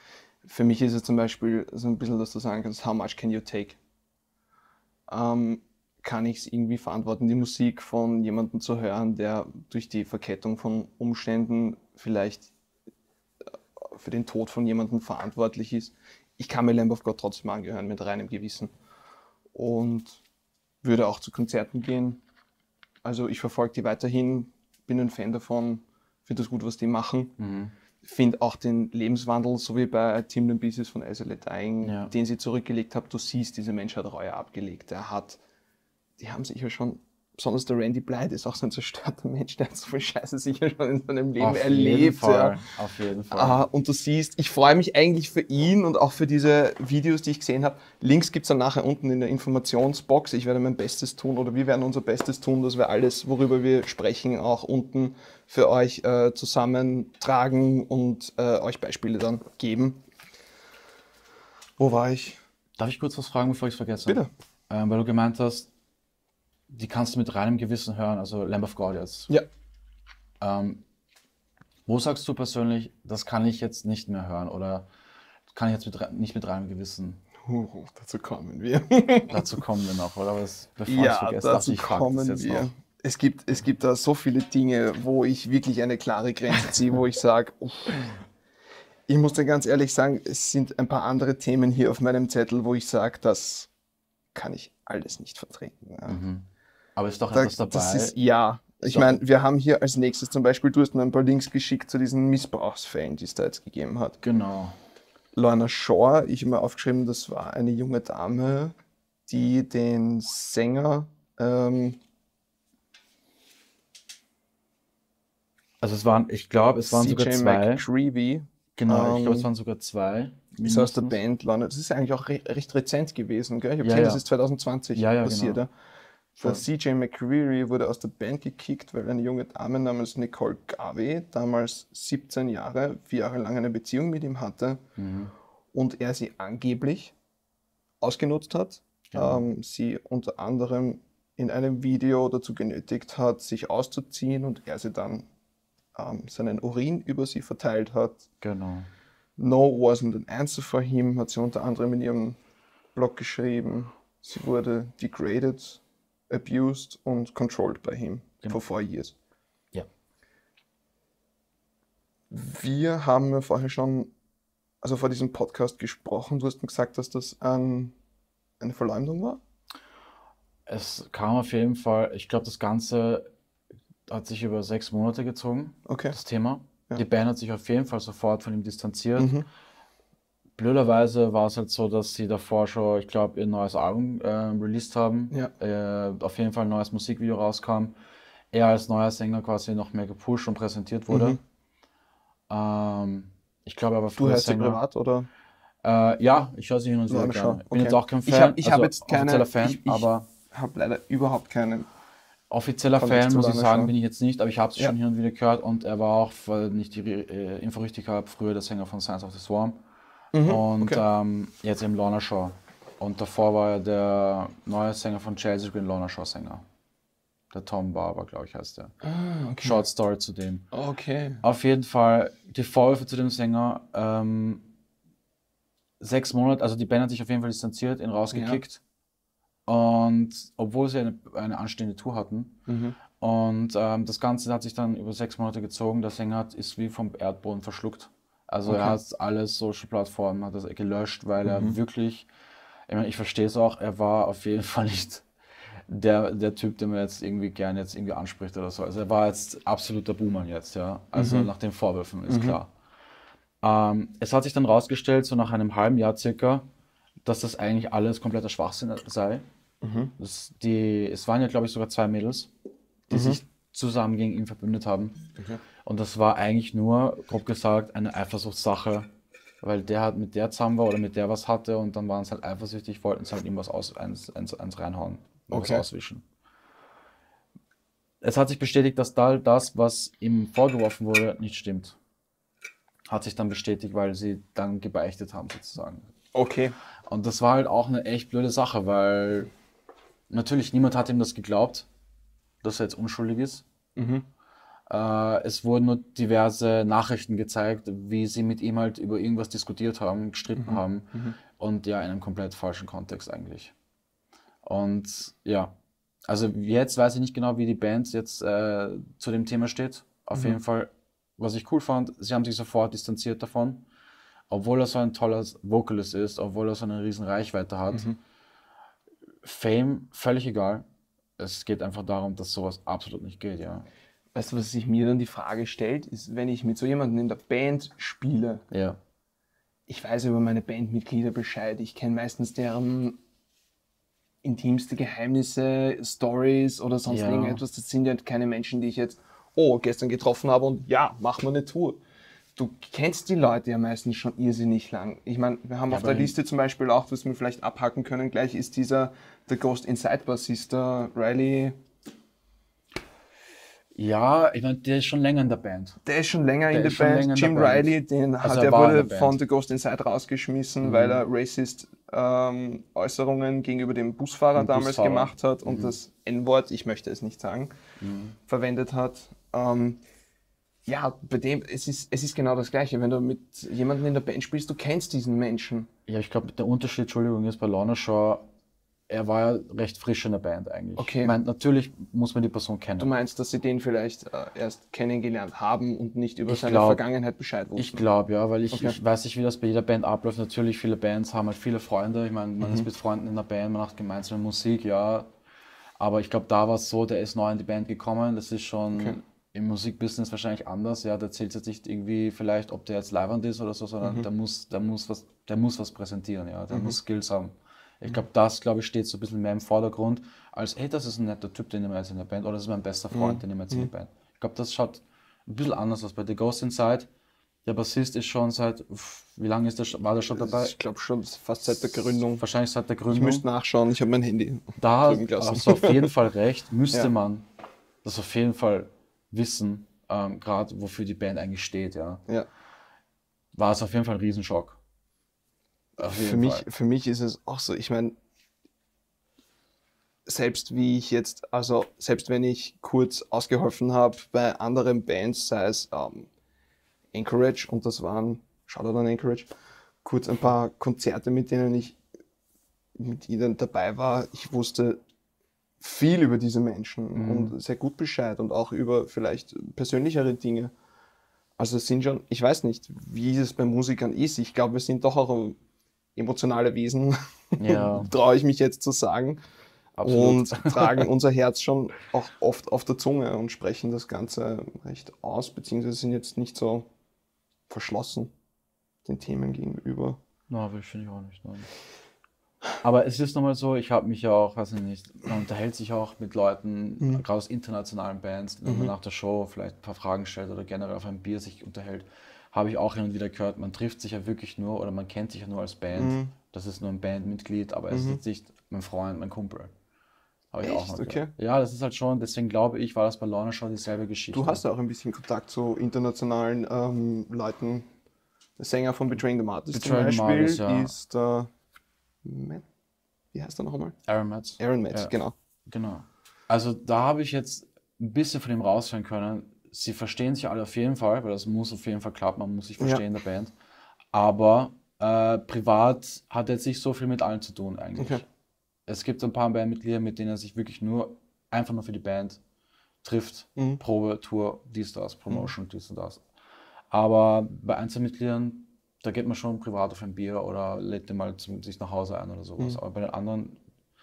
für mich ist es zum Beispiel so ein bisschen, dass du sagen kannst, how much can you take? Ähm, kann ich es irgendwie verantworten, die Musik von jemandem zu hören, der durch die Verkettung von Umständen vielleicht für den Tod von jemandem verantwortlich ist? Ich kann mir Lamb of God trotzdem angehören, mit reinem Gewissen. Und würde auch zu Konzerten gehen. Also ich verfolge die weiterhin, bin ein Fan davon, finde das gut, was die machen. Mhm. Finde auch den Lebenswandel, so wie bei Tim the Pieces von As I Lay Dying, Ja. den sie zurückgelegt haben. Du siehst, dieser Mensch hat Reue abgelegt. Er hat, die haben sicher schon, besonders der Randy Blythe ist auch so ein zerstörter Mensch, der hat so viel Scheiße sicher schon in seinem Leben Auf erlebt. jeden Fall, Ja. auf jeden Fall. Ah, und du siehst, ich freue mich eigentlich für ihn und auch für diese Videos, die ich gesehen habe. Links gibt es dann nachher unten in der Informationsbox. Ich werde mein Bestes tun oder wir werden unser Bestes tun, dass wir alles, worüber wir sprechen, auch unten für euch äh, zusammentragen und äh, euch Beispiele dann geben. Wo war ich? Darf ich kurz was fragen, bevor ich es vergesse? Bitte. Ähm, weil du gemeint hast, die kannst du mit reinem Gewissen hören, also Lamb of God jetzt. Ja. Ähm, wo sagst du persönlich, das kann ich jetzt nicht mehr hören oder kann ich jetzt mit, re- nicht mit reinem Gewissen? Uh, dazu kommen wir. Dazu kommen wir noch, oder? Aber das, bevor ich Ja, vergesse, dazu dachte ich, frag das kommen jetzt wir. noch. Es gibt, es gibt da so viele Dinge, wo ich wirklich eine klare Grenze ziehe, wo ich sage, ich muss dir ganz ehrlich sagen, es sind ein paar andere Themen hier auf meinem Zettel, wo ich sage, das kann ich alles nicht vertreten. Ja. Aber ist doch Da, etwas dabei. das ist, ja, ich So. meine, wir haben hier als nächstes zum Beispiel, du hast mir ein paar Links geschickt zu diesen Missbrauchsfällen, die es da jetzt gegeben hat. Genau. Lorna Shore, ich habe mir aufgeschrieben, das war eine junge Dame, die den Sänger, ähm, Also es waren, ich glaube, es waren sogar C J zwei. McCreevy, Genau, ich glaube, es ähm, waren sogar zwei. ist aus der mindestens. Band Lorna. Das ist eigentlich auch re recht rezent gewesen, gell? Ich habe Ja, gesehen, ja. das ist zwanzig zwanzig Ja, ja, passiert. genau. Ja? Voll. Der C J McCreevy wurde aus der Band gekickt, weil eine junge Dame namens Nicole Garvey, damals siebzehn Jahre, vier Jahre lang eine Beziehung mit ihm hatte Mhm. und er sie angeblich ausgenutzt hat. Genau. Ähm, sie unter anderem in einem Video dazu genötigt hat, sich auszuziehen und er sie dann ähm, seinen Urin über sie verteilt hat. Genau. No wasn't an answer for him, hat sie unter anderem in ihrem Blog geschrieben. Sie wurde degraded, abused und controlled by him Genau. for four years. Ja. Wir haben ja vorher schon, also vor diesem Podcast gesprochen. Du hast mir gesagt, dass das ein, eine Verleumdung war. Es kam auf jeden Fall, ich glaube, das Ganze hat sich über sechs Monate gezogen, Okay. das Thema. Ja. Die Band hat sich auf jeden Fall sofort von ihm distanziert. Mhm. Blöderweise war es halt so, dass sie davor schon, ich glaube, ihr neues Album äh, released haben. Ja. Äh, auf jeden Fall ein neues Musikvideo rauskam. Er als neuer Sänger quasi noch mehr gepusht und präsentiert wurde. Mhm. Ähm, ich glaube aber Du früher hörst sie Sänger. privat oder? Äh, ja, ich höre sie hin und wieder Lorna gerne. Shore, Ich bin okay. jetzt auch kein Ich Fan, hab- ich hab also jetzt keine- offizieller Fan, ich- ich- aber Habe leider überhaupt keinen. offizieller Kontakt Fan, zu muss ich Lorna sagen, Shore. bin ich jetzt nicht, aber ich habe es Ja. schon hin und wieder gehört und er war auch, weil ich die äh, Info richtig habe, früher der Sänger von Signs of the Swarm und Mhm, okay. ähm, jetzt eben Lorna Shore. Und davor war er der neue Sänger von Chelsea, ich bin Lorna Shore Sänger. Der Tom Barber, glaube ich, heißt der. Ah, okay. Short Story zu dem. Okay. Auf jeden Fall die Vorwürfe zu dem Sänger. Ähm, sechs Monate, also die Band hat sich auf jeden Fall distanziert, ihn rausgekickt. Und obwohl sie eine, eine anstehende Tour hatten. Mhm. Und ähm, das Ganze hat sich dann über sechs Monate gezogen. Der Sänger hat, ist wie vom Erdboden verschluckt. Also Okay. er hat alle Social-Plattformen hat das gelöscht, weil er wirklich, ich meine, ich verstehe es auch, er war auf jeden Fall nicht der, der Typ, den man jetzt irgendwie gerne jetzt irgendwie anspricht oder so. Also er war jetzt absoluter Boomer jetzt, ja. Also nach den Vorwürfen, ist klar. Ähm, es hat sich dann rausgestellt, so nach einem halben Jahr circa, dass das eigentlich alles kompletter Schwachsinn sei. Das, die, es waren ja, glaube ich, sogar zwei Mädels, die sich zusammen gegen ihn verbündet haben. Okay. Und das war eigentlich nur, grob gesagt, eine Eifersuchtssache, weil der halt mit der zusammen war oder mit der was hatte und dann waren es halt eifersüchtig, wollten es halt ihm was aus, eins, eins, eins reinhauen, Okay. was auswischen. Es hat sich bestätigt, dass da das, was ihm vorgeworfen wurde, nicht stimmt. Hat sich dann bestätigt, weil sie dann gebeichtet haben sozusagen. Okay. Und das war halt auch eine echt blöde Sache, weil natürlich niemand hat ihm das geglaubt, dass er jetzt unschuldig ist. Mhm. Äh, es wurden nur diverse Nachrichten gezeigt, wie sie mit ihm halt über irgendwas diskutiert haben, gestritten Mhm. haben Mhm. und ja, in einem komplett falschen Kontext eigentlich. Und ja, also jetzt weiß ich nicht genau, wie die Band jetzt äh, zu dem Thema steht. Auf jeden Mhm. Fall, was ich cool fand, sie haben sich sofort distanziert davon, obwohl er so ein toller Vocalist ist, obwohl er so eine riesen Reichweite hat. Mhm. Fame, völlig egal. Es geht einfach darum, dass sowas absolut nicht geht, ja. Weißt du, was sich mir dann die Frage stellt, ist, wenn ich mit so jemandem in der Band spiele, Ja. ich weiß über meine Bandmitglieder Bescheid, ich kenne meistens deren intimste Geheimnisse, Stories oder sonst Ja. irgendetwas. Das sind ja keine Menschen, die ich jetzt, oh, gestern getroffen habe und ja, machen wir eine Tour. Du kennst die Leute ja meistens schon irrsinnig lang. Ich meine, wir haben Ja, auf der aber- Liste zum Beispiel auch, was wir vielleicht abhaken können, gleich ist dieser The Ghost Inside Bassist, der Riley. Ja, ich meine, der ist schon länger in der Band. Der ist schon länger Der in der ist schon länger Band. in der Jim Band. Riley, den Also hat, er der war in wurde der Band. von The Ghost Inside rausgeschmissen, weil er racist ähm, Äußerungen gegenüber dem Busfahrer Dem damals Busfahrer. gemacht hat und das N-Wort, ich möchte es nicht sagen, verwendet hat. Ähm, ja, bei dem, es ist, es ist genau das Gleiche. Wenn du mit jemandem in der Band spielst, du kennst diesen Menschen. Ja, ich glaube, der Unterschied, Entschuldigung, ist bei Lorna Shaw, er war ja recht frisch in der Band eigentlich. Okay. Ich meine, natürlich muss man die Person kennen. Du meinst, dass sie den vielleicht äh, erst kennengelernt haben und nicht über Ich seine glaub- Vergangenheit Bescheid wussten? Ich glaube, ja, weil ich, Okay. ich weiß nicht, wie das bei jeder Band abläuft. Natürlich, viele Bands haben halt viele Freunde. Ich meine, man Mhm. ist mit Freunden in der Band, man macht gemeinsame Musik, ja. Aber ich glaube, da war es so, der ist neu in die Band gekommen. Das ist schon Okay. im Musikbusiness wahrscheinlich anders. Ja, der zählt jetzt nicht irgendwie vielleicht, ob der jetzt leibend ist oder so, sondern Mhm. der muss, der muss was, der muss was präsentieren, ja. Der muss Skills haben. Ich glaube, das, glaube ich, steht so ein bisschen mehr im Vordergrund, als, hey, das ist ein netter Typ, den nehmen wir jetzt in der Band, oder das ist mein bester Freund, den nehmen wir jetzt in die Band. Ich glaube, das schaut ein bisschen anders aus bei The Ghost Inside. Der Bassist ist schon seit, uff, wie lange ist der, schon- war der schon dabei? Ich glaube schon fast seit der Gründung. Wahrscheinlich seit der Ich Gründung. müsste nachschauen, ich habe mein Handy Da drüben gelassen. hast du auf jeden Fall recht, müsste Ja. man das auf jeden Fall wissen, ähm, gerade wofür die Band eigentlich steht, ja. Ja. War es auf jeden Fall ein Riesenschock. Auf jeden Für mich, Fall. für mich ist es auch so, ich meine, selbst wie ich jetzt, also selbst wenn ich kurz ausgeholfen habe bei anderen Bands, sei es ähm, Anchorage, und das waren, Shoutout an Anchorage, kurz ein paar Konzerte, mit denen ich mit ihnen dabei war, ich wusste viel über diese Menschen und sehr gut Bescheid und auch über vielleicht persönlichere Dinge. Also es sind schon, ich weiß nicht, wie es bei Musikern ist. Ich glaube, wir sind doch auch emotionale Wesen, Ja. traue ich mich jetzt zu sagen. Absolut. Und tragen unser Herz schon auch oft auf der Zunge und sprechen das Ganze recht aus, beziehungsweise sind jetzt nicht so verschlossen den Themen gegenüber. Na, will finde ich auch nicht. Nein. Aber es ist nochmal so, ich habe mich ja auch, weiß ich nicht, man unterhält sich auch mit Leuten, Mhm. gerade aus internationalen Bands, wenn man nach der Show vielleicht ein paar Fragen stellt oder generell auf ein Bier sich unterhält, habe ich auch hin und wieder gehört, man trifft sich ja wirklich nur oder man kennt sich ja nur als Band. Mhm. Das ist nur ein Bandmitglied, aber es ist Mhm. jetzt nicht mein Freund, mein Kumpel. Habe ich Echt? auch noch Okay. gehört. Ja, das ist halt schon, deswegen glaube ich, war das bei Lorna schon dieselbe Geschichte. Du hast ja auch ein bisschen Kontakt zu internationalen ähm, Leuten. Der Sänger von Betraying the Martyrs zum Betraying the Beispiel Martyrs, ja. ist der Matt, wie heißt er noch einmal? Aaron Metz. Aaron Metz, Ja. genau. Genau. Also da habe ich jetzt ein bisschen von ihm raushören können. Sie verstehen sich alle auf jeden Fall, weil das muss auf jeden Fall klappen, man muss sich verstehen Ja. in der Band. Aber äh, privat hat er jetzt nicht so viel mit allen zu tun eigentlich. Okay. Es gibt ein paar Bandmitglieder, mit denen er sich wirklich nur einfach nur für die Band trifft. Mhm. Probe, Tour, dies, das, Promotion, dies und das. Aber bei Einzelmitgliedern, da geht man schon privat auf ein Bier oder lädt den mal zum, sich nach Hause ein oder sowas. Mhm. Aber bei den anderen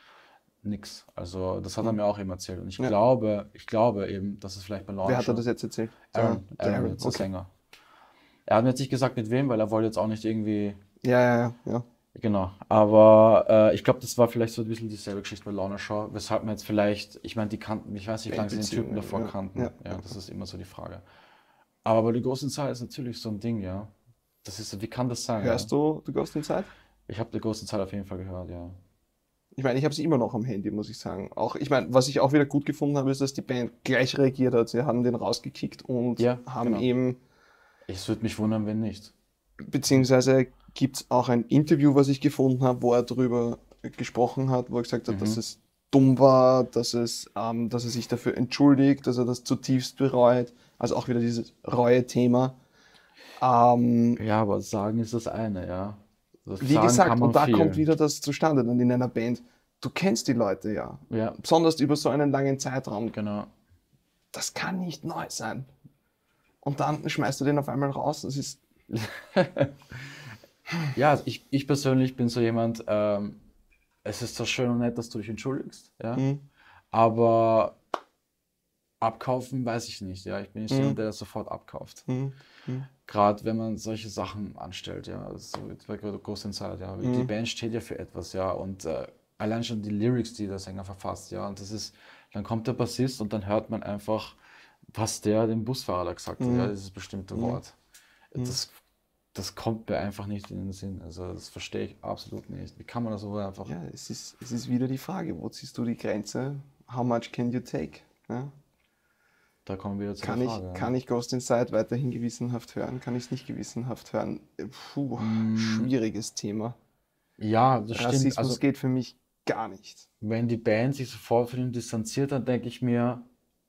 nix. Also das hat er mir auch eben erzählt. Und ich Ja. glaube, ich glaube eben, dass es vielleicht bei Lorna Wer hat er schon- das jetzt erzählt? Aaron, Der Aaron, Aaron, jetzt der okay. Sänger. Er hat mir jetzt nicht gesagt, mit wem, weil er wollte jetzt auch nicht irgendwie. Ja, ja, ja, ja. Genau. Aber äh, ich glaube, das war vielleicht so ein bisschen dieselbe Geschichte bei Lorna Shaw, weshalb man jetzt vielleicht, ich meine, die kannten, ich weiß nicht, wie lange sie den Typen davor Bandbeziehungen, ja. kannten. Ja. Ja, das ist immer so die Frage. Aber bei The Ghost Inside ist natürlich so ein Ding, ja. Das ist, wie kann das sein? Hörst ja? du The Ghost Inside? Ich habe The Ghost Inside auf jeden Fall gehört, ja. Ich meine, ich habe sie immer noch am Handy, muss ich sagen. Auch, ich meine, was ich auch wieder gut gefunden habe, ist, dass die Band gleich reagiert hat. Sie haben den rausgekickt und Ja, haben genau. eben, Es würde mich wundern, wenn nicht. beziehungsweise gibt es auch ein Interview, was ich gefunden habe, wo er darüber gesprochen hat, wo er gesagt hat, Mhm. dass es dumm war, dass, es, ähm, dass er sich dafür entschuldigt, dass er das zutiefst bereut. Also auch wieder dieses Reue-Thema. Ähm, Ja, aber sagen ist das eine, ja. Das wie sagen gesagt, kann man und da viel. kommt wieder das zustande dann in einer Band. Du kennst die Leute ja. Ja, Besonders über so einen langen Zeitraum. genau. Das kann nicht neu sein. Und dann schmeißt du den auf einmal raus. Das ist. Ja, also ich, ich persönlich bin so jemand, ähm, es ist zwar schön und nett, dass du dich entschuldigst, ja, Mhm. aber abkaufen weiß ich nicht, ja. Ich bin nicht Mhm. jemand, der das sofort abkauft. Mhm. Mhm. Gerade wenn man solche Sachen anstellt, ja, also so jetzt bei Ghost Inside, ja. Die Mhm. Band steht ja für etwas, ja, und äh, allein schon die Lyrics, die der Sänger verfasst, ja, und das ist, dann kommt der Bassist und dann hört man einfach, was der dem Busfahrer da gesagt hat, Mhm. ja, dieses bestimmte Mhm. Wort. Das, das kommt mir einfach nicht in den Sinn, also das verstehe ich absolut nicht. Wie kann man das so einfach... Ja, es ist, es ist wieder die Frage, wo ziehst du die Grenze? How much can you take? Ja? Da kommen wir wieder zu Kann, der ich, Frage. ja. kann ich Ghost Inside weiterhin gewissenhaft hören? Kann ich es nicht gewissenhaft hören? Puh, Mm. schwieriges Thema. Ja, das stimmt. Rassismus Also, geht für mich gar nicht. wenn die Band sich sofort von ihm distanziert, dann denke ich mir,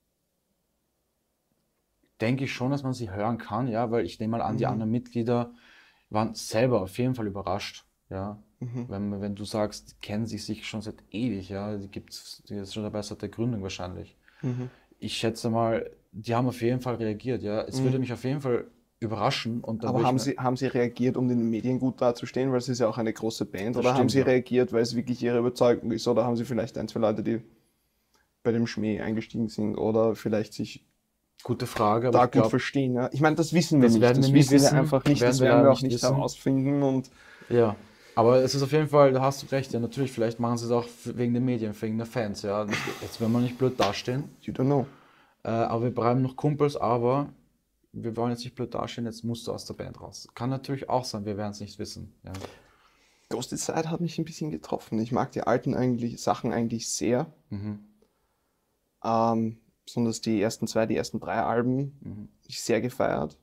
denke ich schon, dass man sie hören kann, ja, weil ich nehme mal an, die anderen Mitglieder waren selber auf jeden Fall überrascht, ja. Wenn, wenn du sagst, die kennen sich sicher schon seit ewig, ja, die gibt's, die ist schon dabei seit der Gründung wahrscheinlich. Ich schätze mal, die haben auf jeden Fall reagiert, ja. Es würde mich auf jeden Fall überraschen und dann Aber würde haben ich mir, sie, haben sie reagiert, um den Medien gut dazustehen, weil es ist ja auch eine große Band? Oder haben stimmt, sie ja. reagiert, weil es wirklich ihre Überzeugung ist? Oder haben sie vielleicht ein, zwei Leute, die bei dem Schmäh eingestiegen sind oder vielleicht sich Gute Frage, aber da ich gut glaube, verstehen? Ja? Ich meine, das wissen wir das nicht. werden Das wir nie wissen wir wissen, einfach nicht. werden Das wir werden leider wir auch nicht nicht wissen. herausfinden. Und ja, aber es ist auf jeden Fall, da hast du recht, ja, natürlich, vielleicht machen sie es auch f- wegen den Medien, wegen der Fans, ja. Nicht, jetzt werden wir nicht blöd dastehen, you don't know. äh, aber wir bleiben noch Kumpels, aber wir wollen jetzt nicht blöd dastehen, jetzt musst du aus der Band raus. Kann natürlich auch sein, wir werden es nicht wissen. Ja. Ghost Inside hat mich ein bisschen getroffen. Ich mag die alten eigentlich, Sachen eigentlich sehr. Mhm. Ähm, besonders die ersten zwei, die ersten drei Alben, Mhm. ich sehr gefeiert.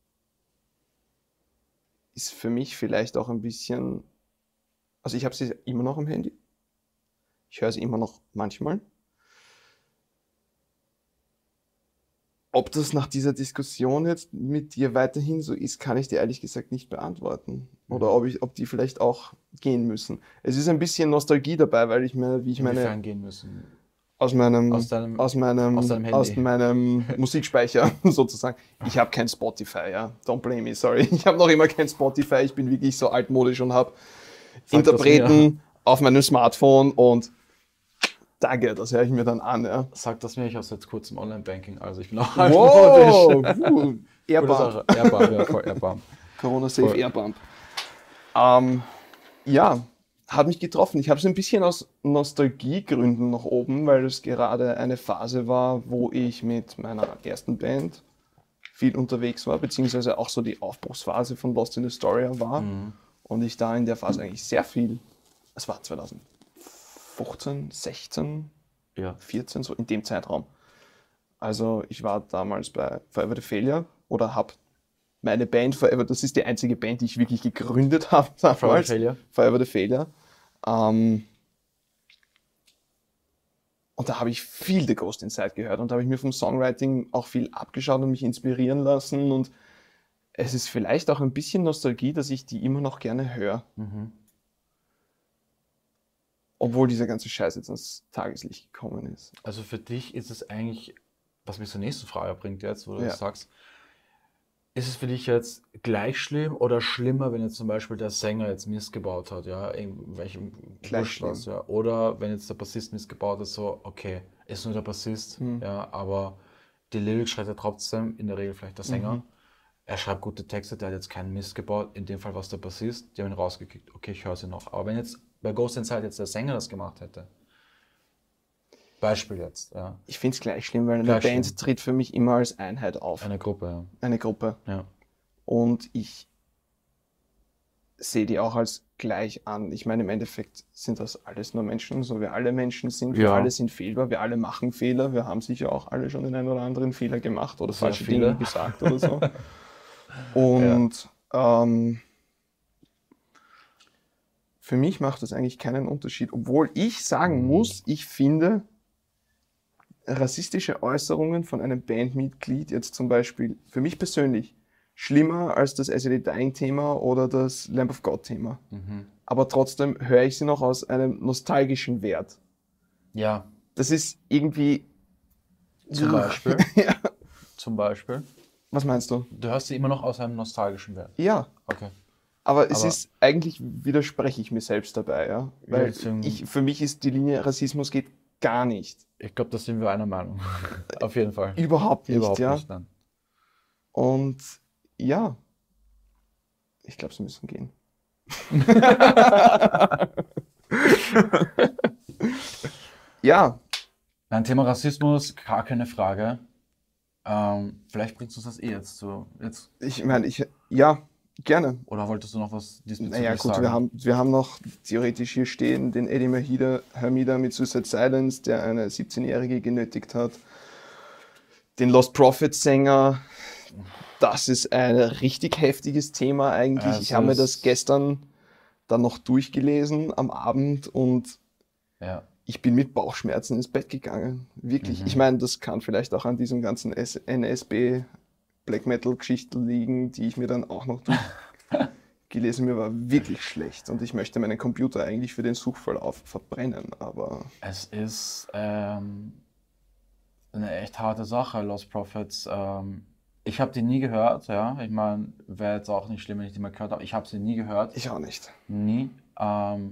Ist für mich vielleicht auch ein bisschen, also ich habe sie immer noch am Handy. Ich höre sie immer noch manchmal. Ob das nach dieser Diskussion jetzt mit dir weiterhin so ist, kann ich dir ehrlich gesagt nicht beantworten. Oder ob, ich, ob die vielleicht auch gehen müssen. Es ist ein bisschen Nostalgie dabei, weil ich meine, wie ich meine, Inwiefern gehen müssen? aus meinem, Aus deinem- aus meinem, aus deinem Handy. aus meinem Musikspeicher sozusagen. Ich habe kein Spotify, ja. Don't blame me, sorry. Ich habe noch immer kein Spotify. Ich bin wirklich so altmodisch und habe Sag das mir. Interpreten auf meinem Smartphone und danke, das höre ich mir dann an, ja. Sag das mir, ich habe seit kurzem Online-Banking, also ich bin auch Wow! altmodisch. Uh, Gute Airbump. Sache. Airbump, ja, voll Airbump. Corona Safe Voll. Airbump. Ähm, ja, hat mich getroffen. Ich habe es ein bisschen aus Nostalgiegründen nach oben, weil es gerade eine Phase war, wo ich mit meiner ersten Band viel unterwegs war, beziehungsweise auch so die Aufbruchsphase von Lost in Astoria war. Und ich da in der Phase eigentlich sehr viel, es war zwanzig fünfzehn, sechzehn, Ja. vierzehn, so in dem Zeitraum. Also ich war damals bei Forever the Failure oder habe meine Band Forever, das ist die einzige Band, die ich wirklich gegründet habe damals. Forever the Failure. Forever the Failure. Ähm, und da habe ich viel The Ghost Inside gehört und da habe ich mir vom Songwriting auch viel abgeschaut und mich inspirieren lassen. Und es ist vielleicht auch ein bisschen Nostalgie, dass ich die immer noch gerne höre. Mhm. Obwohl dieser ganze Scheiß jetzt ans Tageslicht gekommen ist. Also für dich ist es eigentlich, was mich zur nächsten Frage bringt jetzt, wo du Ja. das sagst, ist es für dich jetzt gleich schlimm oder schlimmer, wenn jetzt zum Beispiel der Sänger jetzt Mist gebaut hat, ja, irgendwelchem Gleich Wurscht was, ja, oder wenn jetzt der Bassist Mist gebaut hat, so, okay, ist nur der Bassist, Mhm. ja, aber die Lyrics schreibt er trotzdem, in der Regel vielleicht der Sänger. Mhm. Er schreibt gute Texte, der hat jetzt keinen Mist gebaut, in dem Fall war es der Bassist, die haben ihn rausgekickt, okay, ich höre sie noch. Aber wenn jetzt bei Ghost Inside jetzt der Sänger das gemacht hätte, Beispiel jetzt, ja, Ich finde es gleich schlimm, weil eine Gleich Band schlimm. tritt für mich immer als Einheit auf. eine Gruppe, Eine Gruppe. ja. ja. Und ich sehe die auch als gleich an. Ich meine, im Endeffekt sind das alles nur Menschen, so wie alle Menschen sind. Wir Ja. alle sind fehlbar, wir alle machen Fehler. Wir haben sicher auch alle schon den einen oder anderen Fehler gemacht oder Sehr falsche viele. Dinge gesagt oder so. Und ähm, für mich macht das eigentlich keinen Unterschied. Obwohl ich sagen muss, ich finde, rassistische Äußerungen von einem Bandmitglied jetzt zum Beispiel für mich persönlich schlimmer als das As You Dying-Thema oder das Lamb of God-Thema. Mhm. Aber trotzdem höre ich sie noch aus einem nostalgischen Wert. Ja, Das ist irgendwie... zum Beispiel. Ja. Zum Beispiel. Was meinst du? Du hörst sie immer noch aus einem nostalgischen Wert. Ja, Okay. aber es Aber- ist, eigentlich widerspreche ich mir selbst dabei, ja. Weil deswegen- ich, für mich ist die Linie Rassismus geht gar nicht. Ich glaube, da sind wir einer Meinung. Auf jeden Fall. Überhaupt nicht, Überhaupt ja. nicht, nein. Und ja, ich glaube, sie müssen gehen. Ja, Nein, Thema Rassismus, gar keine Frage. Ähm, vielleicht bringst du das eh jetzt so. Jetzt, ich meine, ich, ja, gerne. oder wolltest du noch was diesbezüglich Naja, gut, sagen? wir haben, wir haben noch theoretisch hier stehen den Eddie Mahida, Hamida mit Suicide Silence, der eine siebzehnjährige genötigt hat. Den Lost Prophets Sänger, das ist ein richtig heftiges Thema eigentlich. Es ich habe mir ist- das gestern dann noch durchgelesen am Abend und Ja. ich bin mit Bauchschmerzen ins Bett gegangen. Wirklich. Mhm. Ich meine, das kann vielleicht auch an diesem ganzen S- N S B Black Metal Geschichten liegen, die ich mir dann auch noch durchgelesen habe. Mir war wirklich schlecht und ich möchte meinen Computer eigentlich für den Suchverlauf verbrennen, aber Es ist ähm, eine echt harte Sache, Lost Prophets. Ähm, ich habe die nie gehört, ja. Ich meine, wäre jetzt auch nicht schlimm, wenn ich die mal gehört habe. Ich habe sie nie gehört. ich auch nicht. Nie. Ähm,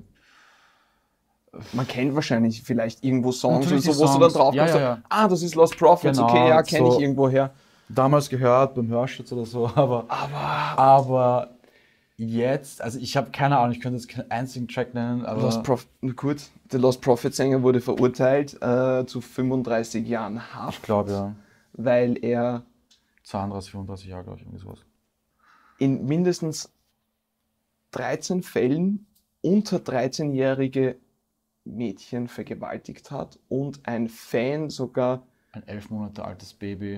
Man kennt wahrscheinlich vielleicht irgendwo Songs oder Natürlich so, die wo du dann Songs. drauf Ja, kommst, ja, so, ja. ah, das ist Lost Prophets, Genau, okay, ja, kenne so- ich irgendwo her. damals gehört beim Hörschutz oder so, aber, Aber aber jetzt, also ich habe keine Ahnung, ich könnte jetzt keinen einzigen Track nennen, aber Lost Proph gut, der Lost Prophet Sänger wurde verurteilt äh, zu fünfunddreißig Jahren Haft, ich glaube ja, weil er zweiunddreißig, fünfunddreißig Jahre, glaube ich, irgendwie sowas. in mindestens dreizehn Fällen unter dreizehnjährige Mädchen vergewaltigt hat und ein Fan sogar, Ein elf Monate altes Baby.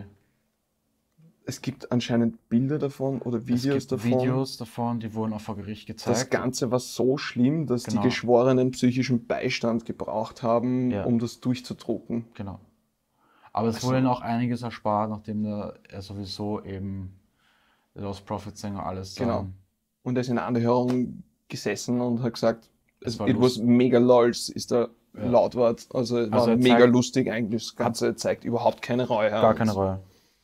es gibt anscheinend Bilder davon oder Videos es gibt davon. Videos davon, die wurden auch vor Gericht gezeigt. Das Ganze war so schlimm, dass Genau. die Geschworenen psychischen Beistand gebraucht haben, Ja. um das durchzudrucken. Genau. Aber es Also- wurde ihnen auch einiges erspart, nachdem der, er sowieso eben der Lost Prophet Sänger alles Genau. ähm, Und er ist in einer Anhörung gesessen und hat gesagt, Es es war it was lust- mega lols, ist der Ja. Lautwort. Also es war Also er mega zeigt- lustig eigentlich. Das Ganze zeigt überhaupt keine Reue. gar Und keine Reue.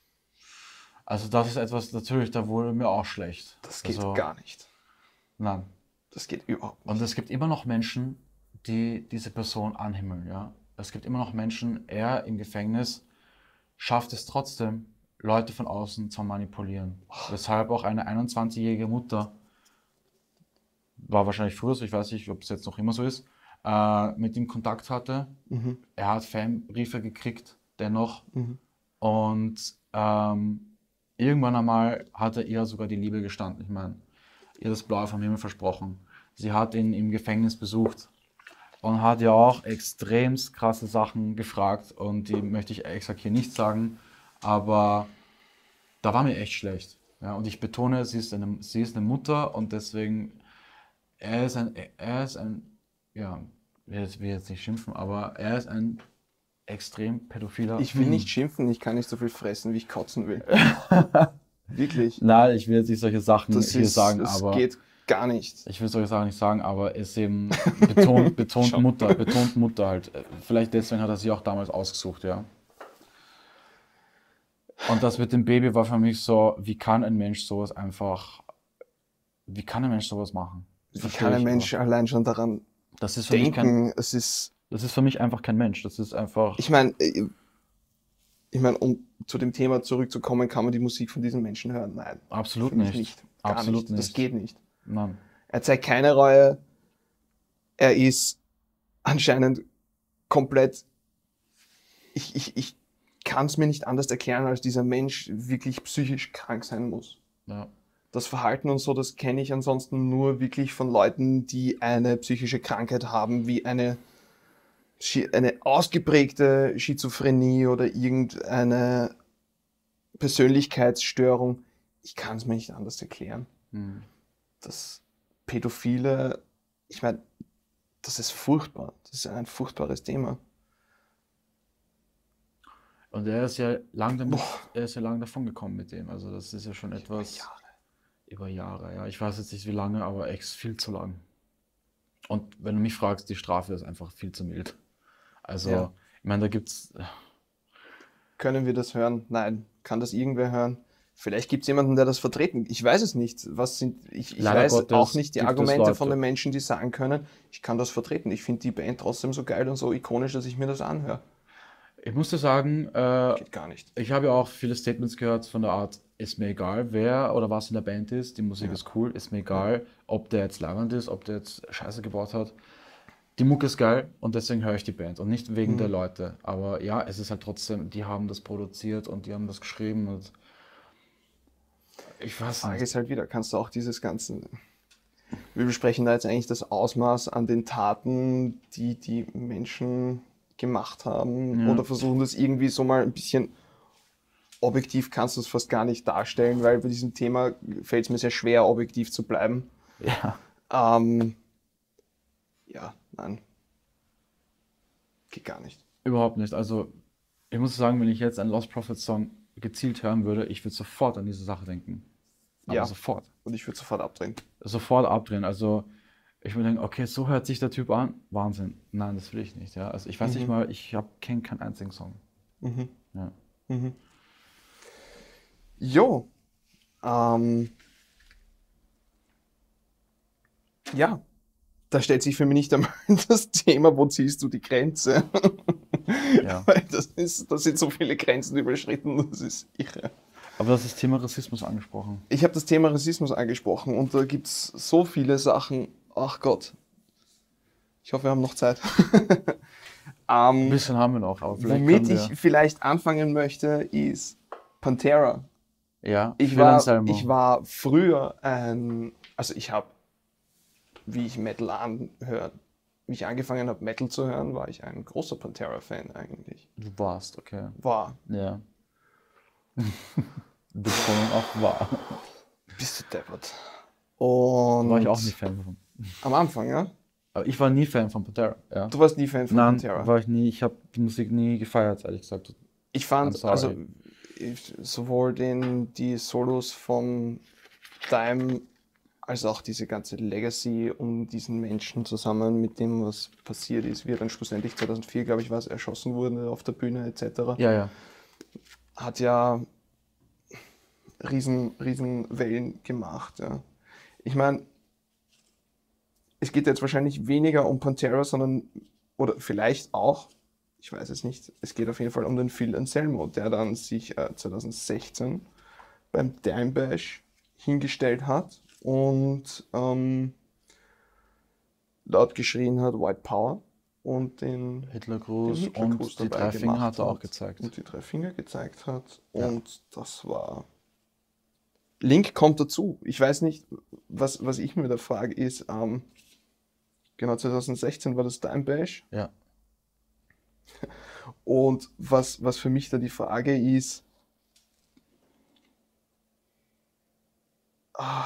Also das ist etwas, natürlich, da wurde mir auch schlecht. Das geht also, gar nicht. Nein. Das geht überhaupt nicht. Und es gibt immer noch Menschen, die diese Person anhimmeln, ja. Es gibt immer noch Menschen, er im Gefängnis schafft es trotzdem, Leute von außen zu manipulieren. Weshalb auch eine einundzwanzigjährige Mutter, war wahrscheinlich früher so, ich weiß nicht, ob es jetzt noch immer so ist, äh, mit ihm Kontakt hatte. Mhm. Er hat Fanbriefe gekriegt, dennoch. Mhm. Und ähm, irgendwann einmal hat er ihr sogar die Liebe gestanden. Ich meine, ihr das Blaue vom Himmel versprochen. Sie hat ihn im Gefängnis besucht und hat ja auch extremst krasse Sachen gefragt. Und die möchte ich exakt hier nicht sagen, aber da war mir echt schlecht. Ja, und ich betone, sie ist eine, sie ist eine Mutter und deswegen, er ist ein, er ist ein, ja, ich will jetzt, will jetzt nicht schimpfen, aber er ist ein extrem pädophiler. Ich will nicht schimpfen, ich kann nicht so viel fressen, wie ich kotzen will. Wirklich. Nein, ich will jetzt nicht solche Sachen Das, hier ist, sagen, das aber geht gar nicht. ich will solche Sachen nicht sagen, aber es ist eben betont, betont Schon. Mutter, betont Mutter halt. Vielleicht deswegen hat er sie auch damals ausgesucht, ja. Und das mit dem Baby war für mich so, wie kann ein Mensch sowas einfach, wie kann ein Mensch sowas machen? Das Wie verstehe kann ein ich Mensch aber. allein schon daran Das ist für mich kein, denken? Es ist, das ist für mich einfach kein Mensch. Das ist einfach, ich meine, ich meine, um zu dem Thema zurückzukommen, kann man die Musik von diesen Menschen hören? Nein. absolut für mich nicht. Gar Absolut nicht. Das nicht. geht nicht. Nein. Er zeigt keine Reue. Er ist anscheinend komplett. Ich, ich, ich kann es mir nicht anders erklären, als dieser Mensch wirklich psychisch krank sein muss. Ja. Das Verhalten und so, das kenne ich ansonsten nur wirklich von Leuten, die eine psychische Krankheit haben, wie eine, Schi- eine ausgeprägte Schizophrenie oder irgendeine Persönlichkeitsstörung. Ich kann es mir nicht anders erklären. Hm. Das Pädophile, ich meine, das ist furchtbar. Das ist ein furchtbares Thema. Und er ist ja lang damit, er ist ja lang davon gekommen mit dem. Also das ist ja schon etwas Jahre. über Jahre, ja. Ich weiß jetzt nicht wie lange, aber echt viel zu lang. Und wenn du mich fragst, die Strafe ist einfach viel zu mild. Also, Ja. ich meine, da gibt's. Können wir das hören? Nein. Kann das irgendwer hören? Vielleicht gibt es jemanden, der das vertreten. Ich weiß es nicht. Was sind, ich ich Leider weiß Gottes auch nicht die gibt es Argumente Leute. von den Menschen, die sagen können, ich kann das vertreten. Ich finde die Band trotzdem so geil und so ikonisch, dass ich mir das anhöre. Ich muss dir sagen, äh, Geht gar nicht. ich habe ja auch viele Statements gehört von der Art, ist mir egal, wer oder was in der Band ist, die Musik Ja. ist cool, ist mir egal, ob der jetzt leibend ist, ob der jetzt Scheiße gebaut hat. Die Mucke ist geil und deswegen höre ich die Band und nicht wegen Mhm. der Leute. Aber ja, es ist halt trotzdem, die haben das produziert und die haben das geschrieben und ich weiß Frage nicht. ist halt wieder, kannst du auch dieses ganze... Wir besprechen da jetzt eigentlich das Ausmaß an den Taten, die die Menschen gemacht haben, Ja. oder versuchen das irgendwie so mal ein bisschen objektiv, kannst du es fast gar nicht darstellen, weil bei diesem Thema fällt es mir sehr schwer, objektiv zu bleiben. Ja, Ähm, ja, nein. Geht gar nicht. überhaupt nicht. Also ich muss sagen, wenn ich jetzt einen Lost Prophets Song gezielt hören würde, ich würde sofort an diese Sache denken. Aber Ja. sofort. Und ich würde sofort abdrehen. Sofort abdrehen. Also ich würde denken, okay, so hört sich der Typ an. Wahnsinn. Nein, das will ich nicht. Ja, also ich weiß nicht Mhm. mal, ich kenne keinen einzigen Song. Mhm. Ja. Mhm. Jo. Ähm, ja. Da stellt sich für mich nicht einmal das Thema, wo ziehst du die Grenze? Ja. Weil das ist, da sind so viele Grenzen überschritten, das ist irre. Aber das ist Thema Rassismus angesprochen. Ich habe das Thema Rassismus angesprochen und da gibt es so viele Sachen. Ach Gott. Ich hoffe, wir haben noch Zeit. Ein ähm, bisschen haben wir noch, aber vielleicht womit können ich wir... vielleicht anfangen möchte, ist Pantera. Ja, Ich Phil war, Anselmo. ich war früher ein, also ich habe, wie ich Metal anhören, wie ich angefangen habe Metal zu hören, war ich ein großer Pantera-Fan eigentlich. Du warst, okay. War. Ja. Betonung auch war. Bist du deppert. Und War ich auch nie Fan von. am Anfang, ja? Aber ich war nie Fan von Pantera. Ja. Du warst nie Fan von Nein, Pantera. war ich nie. Ich habe die Musik nie gefeiert, ehrlich gesagt. Ich I'm fand, sorry. also ich, sowohl den, die Solos von Dime als auch diese ganze Legacy um diesen Menschen zusammen mit dem, was passiert ist, wie er dann schlussendlich zweitausendvier, glaube ich, war es, erschossen wurde auf der Bühne et cetera, Ja, ja. hat ja riesen, riesen Wellen gemacht. Ja. Ich meine, es geht jetzt wahrscheinlich weniger um Pantera, sondern, oder vielleicht auch, ich weiß es nicht, es geht auf jeden Fall um den Phil Anselmo, der dann sich äh, zweitausendsechzehn beim Dime Bash hingestellt hat und ähm, laut geschrien hat White Power und den Hitlergruß den und Hitlergruß die dabei drei Finger gemacht hat er auch gezeigt. Und die drei Finger gezeigt hat. Ja. Und das war... Link kommt dazu. Ich weiß nicht, was, was ich mir da frage, ist, ähm, genau zweitausendsechzehn war das Dime Bash. Ja. Und was, was für mich da die Frage ist, ah,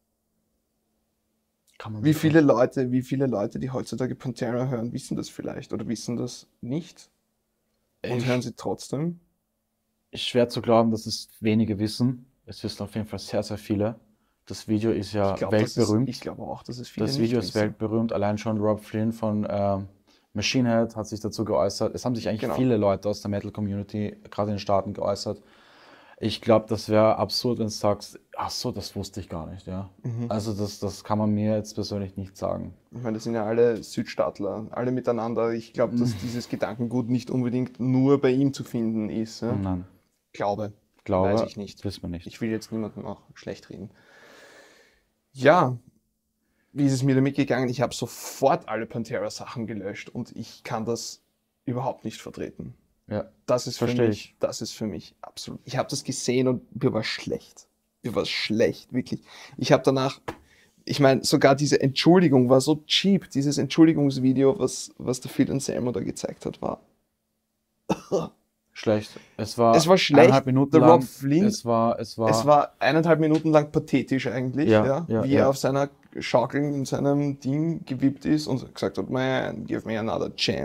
Kann man wie sich viele Leute, wie viele Leute, die heutzutage Pantera hören, wissen das vielleicht oder wissen das nicht und Ich- hören sie trotzdem? Ist schwer zu glauben, dass es wenige wissen. Es wissen auf jeden Fall sehr, sehr viele. Das Video ist ja Ich glaube, das ist, weltberühmt. ich glaube auch, dass es viele Das nicht Video ist wissen. weltberühmt. Allein schon Rob Flynn von ähm, Machine Head hat sich dazu geäußert. Es haben sich eigentlich Genau. viele Leute aus der Metal-Community, gerade in den Staaten, geäußert. Ich glaube, das wäre absurd, wenn du sagst, ach so, das wusste ich gar nicht. Ja. Mhm. Also das, das kann man mir jetzt persönlich nicht sagen. Ich meine, das sind ja alle Südstaatler, alle miteinander. Ich glaube, dass dieses Gedankengut nicht unbedingt nur bei ihm zu finden ist. Ja? Nein, Glaube. glaube, Weiß ich nicht. wissen wir nicht. Ich will jetzt niemandem auch schlecht reden. Ja, wie ist es mir damit gegangen? Ich habe sofort alle Pantera-Sachen gelöscht und ich kann das überhaupt nicht vertreten. Ja, Das ist für Versteh mich, ich. das ist für mich absolut. Ich habe das gesehen und mir war schlecht. Mir war schlecht, wirklich. Ich habe danach, ich meine, sogar diese Entschuldigung war so cheap. Dieses Entschuldigungsvideo, was, was der Phil Anselmo da gezeigt hat, war. schlecht. Es war, Es war schlecht. eineinhalb Minuten Der lang. Rob Flynn- es war, es war, Es war eineinhalb Minuten lang pathetisch eigentlich, Ja, ja, ja, wie ja. er auf seiner Schaukel in seinem Ding gewippt ist und gesagt hat, man, give me another chance.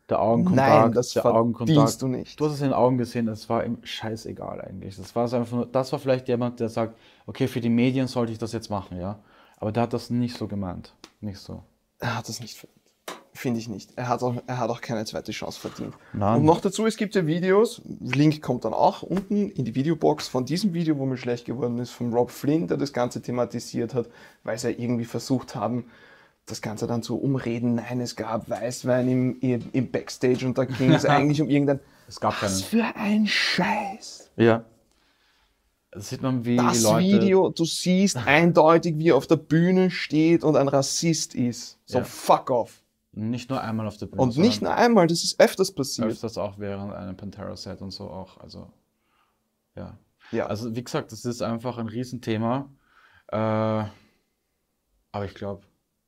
Der Augenkontakt, Nein, das der verdienst Augenkontakt. du nicht. Du hast es in den Augen gesehen, es war ihm scheißegal eigentlich. Das war so einfach nur, das war vielleicht jemand, der sagt, okay, für die Medien sollte ich das jetzt machen, ja. Aber der hat das nicht so gemeint. Nicht so. Er hat das nicht verdient. Finde ich nicht. Er hat, auch, er hat auch keine zweite Chance verdient. Nein. Und noch dazu, es gibt ja Videos, Link kommt dann auch unten in die Videobox von diesem Video, wo mir schlecht geworden ist, von Rob Flynn, der das Ganze thematisiert hat, weil sie ja irgendwie versucht haben, das Ganze dann zu umreden. Nein, es gab Weißwein im, im, im Backstage und da ging es eigentlich um irgendein... Es gab keinen. Was für ein Scheiß! Ja. Das sieht man, wie Das die Leute... Video, du siehst eindeutig, wie er auf der Bühne steht und ein Rassist ist. So, Ja. fuck off. Nicht nur einmal auf der Bühne, Und nicht nur einmal, das ist öfters passiert. öfters auch während einem Pantera-Set und so auch. Also, ja. Ja. Also, wie gesagt, das ist einfach ein Riesenthema. Äh, aber ich glaube,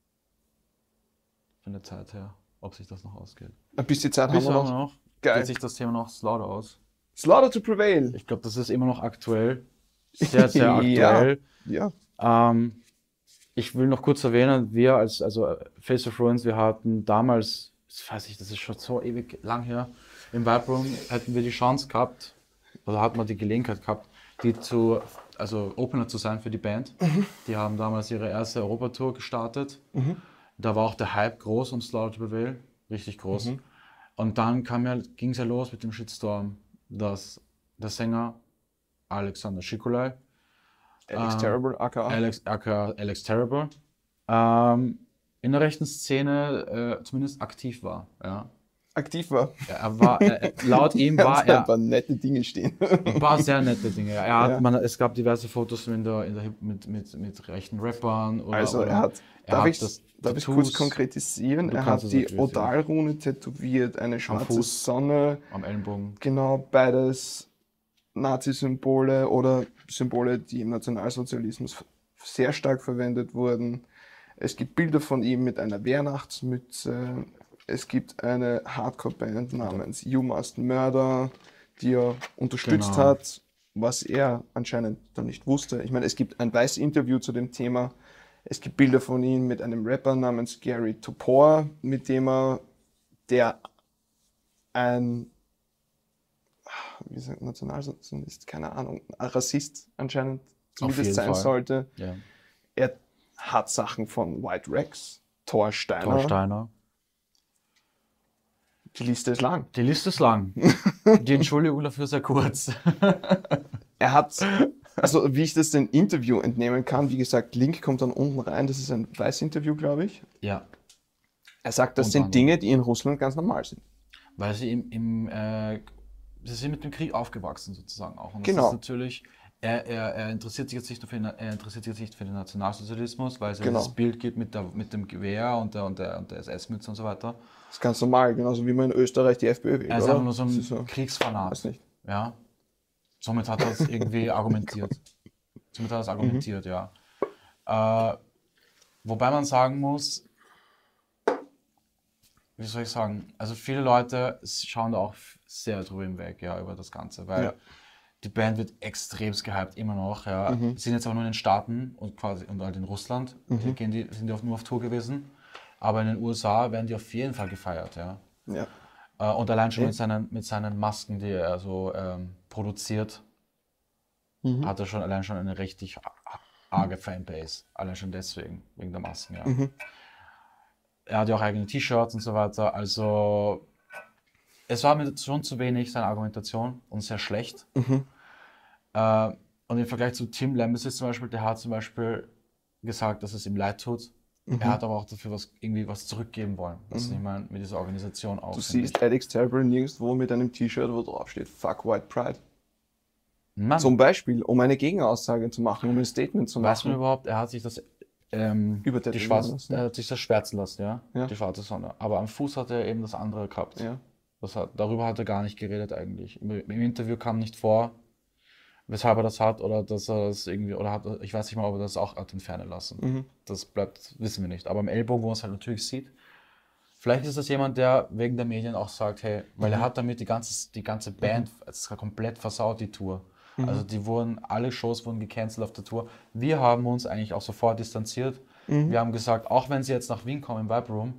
von der Zeit her, ob sich das noch ausgeht. Ein bisschen Zeit haben Bis wir haben noch. wir noch. Geil. Geht sich das Thema noch Slaughter aus? Slaughter to Prevail. Ich glaube, das ist immer noch aktuell. Sehr, sehr Ja. aktuell. Ja. Ähm, ich will noch kurz erwähnen, wir als also Face of Ruins, wir hatten damals, das weiß ich, das ist schon so ewig lang her, im Vibe Room hätten wir die Chance gehabt, oder hatten wir die Gelegenheit gehabt, die zu, also Opener zu sein für die Band. Mhm. Die haben damals ihre erste Europatour gestartet. Mhm. Da war auch der Hype groß um Slaughter to Prevail, richtig groß. Mhm. Und dann kam ja, ging es ja los mit dem Shitstorm, dass der Sänger Alexander Schikulai, Alex Ähm, Terrible, aka. Alex, aka Alex Terrible, ähm, in der rechten Szene äh, zumindest aktiv war. Ja. aktiv war. Er, er war er, laut ihm war Hat ein paar er nette Dinge stehen. ein paar sehr nette Dinge. Er hat, Ja. man, es gab diverse Fotos in der, in der, Hip- mit, mit, mit rechten Rappern. Oder, Also oder er hat, er darf hat ich, das darf ich Tattoos kurz konkretisieren? Du Er kannst hat es die natürlich, ja. Odal-Rune tätowiert, eine schwarze Fuß. Sonne, am Ellenbogen. genau, beides Nazi-Symbole oder Symbole, die im Nationalsozialismus sehr stark verwendet wurden. Es gibt Bilder von ihm mit einer Weihnachtsmütze. Es gibt eine Hardcore-Band namens You Must Murder, die er unterstützt Genau. hat, was er anscheinend dann nicht wusste. Ich meine, es gibt ein weißes Interview zu dem Thema. Es gibt Bilder von ihm mit einem Rapper namens Gary Topor, mit dem er, der ein, wie sagt Nationalsozialist, keine Ahnung, ein Rassist anscheinend zumindest jeden sein Fall. sollte. Ja. Er hat Sachen von White Rex, Thor Steiner. Thor Steiner. Die Liste ist lang. Die Liste ist lang. Die Entschuldigung dafür sehr kurz. Er hat, also wie ich das dem Interview entnehmen kann, wie gesagt, Link kommt dann unten rein, das ist ein Weiß-Interview, glaube ich. Ja. Er sagt, das Unter sind anderem. Dinge, die in Russland ganz normal sind. Weil sie im, im äh, sie sind mit dem Krieg aufgewachsen sozusagen auch. Und Genau. das ist natürlich, er, er, er interessiert sich jetzt nicht nur für den, er interessiert sich jetzt nicht für den Nationalsozialismus, weil es ja Genau. dieses Bild gibt mit, der, mit dem Gewehr und der, und der, und der S S-Mütze und so weiter. Das ist ganz normal, genauso wie man in Österreich die FPÖ wählt. Er ist oder? einfach nur so Das ein ist so, Kriegsfanat. weiß nicht. Ja. Somit hat er es irgendwie argumentiert. Somit hat er es argumentiert, ja. Äh, wobei man sagen muss, wie soll ich sagen, also viele Leute schauen da auch sehr drüber hinweg, ja, über das Ganze, weil Ja. die Band wird extremst gehypt, immer noch, ja. Mhm. Sind jetzt aber nur in den Staaten und quasi und halt in Russland, die gehen die, sind die oft nur auf Tour gewesen, aber in den U S A werden die auf jeden Fall gefeiert, ja. Ja. Äh, und allein schon Ja. mit seinen, mit seinen Masken, die er so ähm, produziert, Mhm. hat er schon allein schon eine richtig a- arge Fanbase. Allein schon deswegen, wegen der Masken, ja. Mhm. Er hat ja auch eigene T-Shirts und so weiter. Also es war mir schon zu wenig, seine Argumentation, und sehr schlecht. Mhm. Äh, und im Vergleich zu Tim Lambesis zum Beispiel, der hat zum Beispiel gesagt, dass es ihm leid tut. Mhm. Er hat aber auch dafür was, irgendwie was zurückgeben wollen. Das ich meine, mit dieser Organisation auch. Du finde siehst Alex Terrible nirgendwo mit einem T-Shirt, wo drauf steht Fuck White Pride. ich. Mann, Zum Beispiel, um eine Gegenaussage zu machen, um ein Statement zu weiß man machen. überhaupt, er hat sich das ähm, die Übertätowieren schwarze, lassen. er hat sich das schwärzen lassen, ja? Ja. Die schwarze Sonne. Aber am Fuß hat er eben das andere gehabt. Ja. Das hat, darüber hat er gar nicht geredet eigentlich. Im, Im Interview kam nicht vor, weshalb er das hat oder dass er das irgendwie, oder hat, ich weiß nicht mal, ob er das auch hat entfernen lassen. Mhm. Das bleibt, wissen wir nicht. Aber am Ellbogen, wo man es halt natürlich sieht, vielleicht ist das jemand, der wegen der Medien auch sagt, hey, weil er hat damit die ganze, die ganze Band, es ist komplett versaut, die Tour. Also die wurden, alle Shows wurden gecancelt auf der Tour. Wir haben uns eigentlich auch sofort distanziert. Wir haben gesagt, auch wenn sie jetzt nach Wien kommen im Vibe Room,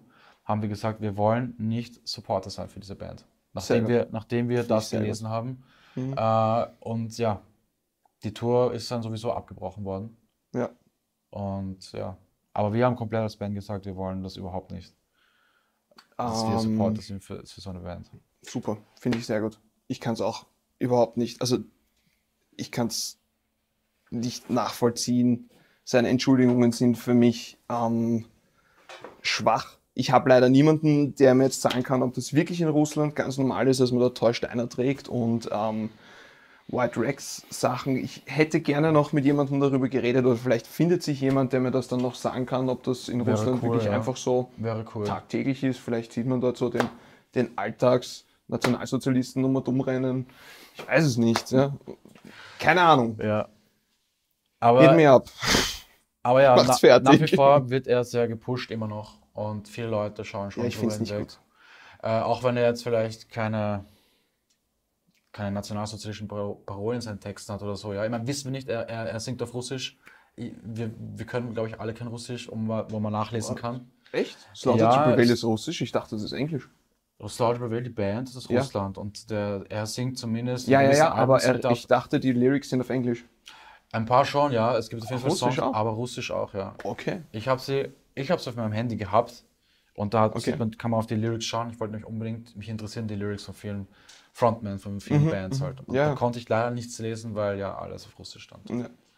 haben wir gesagt, wir wollen nicht Supporter sein für diese Band. Nachdem wir, nachdem wir das gelesen haben. Mhm. Äh, und ja, die Tour ist dann sowieso abgebrochen worden. Ja. Und ja, aber wir haben komplett als Band gesagt, wir wollen das überhaupt nicht. Dass um, wir Supporter sind für, für so eine Band. Super, finde ich sehr gut. Ich kann es auch überhaupt nicht, also ich kann es nicht nachvollziehen. Seine Entschuldigungen sind für mich ähm, schwach. Ich habe leider niemanden, der mir jetzt sagen kann, ob das wirklich in Russland ganz normal ist, dass man da Thor Steiner trägt und ähm, White Rex Sachen. Ich hätte gerne noch mit jemandem darüber geredet oder vielleicht findet sich jemand, der mir das dann noch sagen kann, ob das in Wäre Russland cool, wirklich ja. einfach so cool. tagtäglich ist. Vielleicht sieht man dort so den, den Alltags-Nationalsozialisten um und umrennen. Ich weiß es nicht. Ja. Keine Ahnung. Ja. Aber, Geht mir ab. Aber ja, na, nach wie vor wird er sehr gepusht immer noch und viele Leute schauen schon ja, ich drüber hinweg. Äh, auch wenn er jetzt vielleicht keine, keine nationalsozialistischen Parolen in seinen Texten hat oder so. Ja, ich meine, wissen wir nicht, er, er, er singt auf Russisch. Wir, wir können, glaube ich, alle kein Russisch, um, wo man nachlesen Was? kann. Echt? Slaughter ja, to Prevail ist Russisch? Ich dachte, das ist Englisch. Slaughter to Prevail, die Band, das ist ja. Russland und der, er singt zumindest... Ja, ja, ja, aber er, ich dachte, die Lyrics sind auf Englisch. Ein paar schon, ja. Es gibt auf jeden Fall Russisch Songs, auch? aber Russisch auch, ja. Okay. Ich habe sie, ich habe sie auf meinem Handy gehabt und da okay. sieht man, kann man auf die Lyrics schauen. Ich wollte mich unbedingt, mich interessieren die Lyrics von vielen Frontmen, von vielen mhm, Bands halt. Und ja. da konnte ich leider nichts lesen, weil ja alles auf Russisch stand.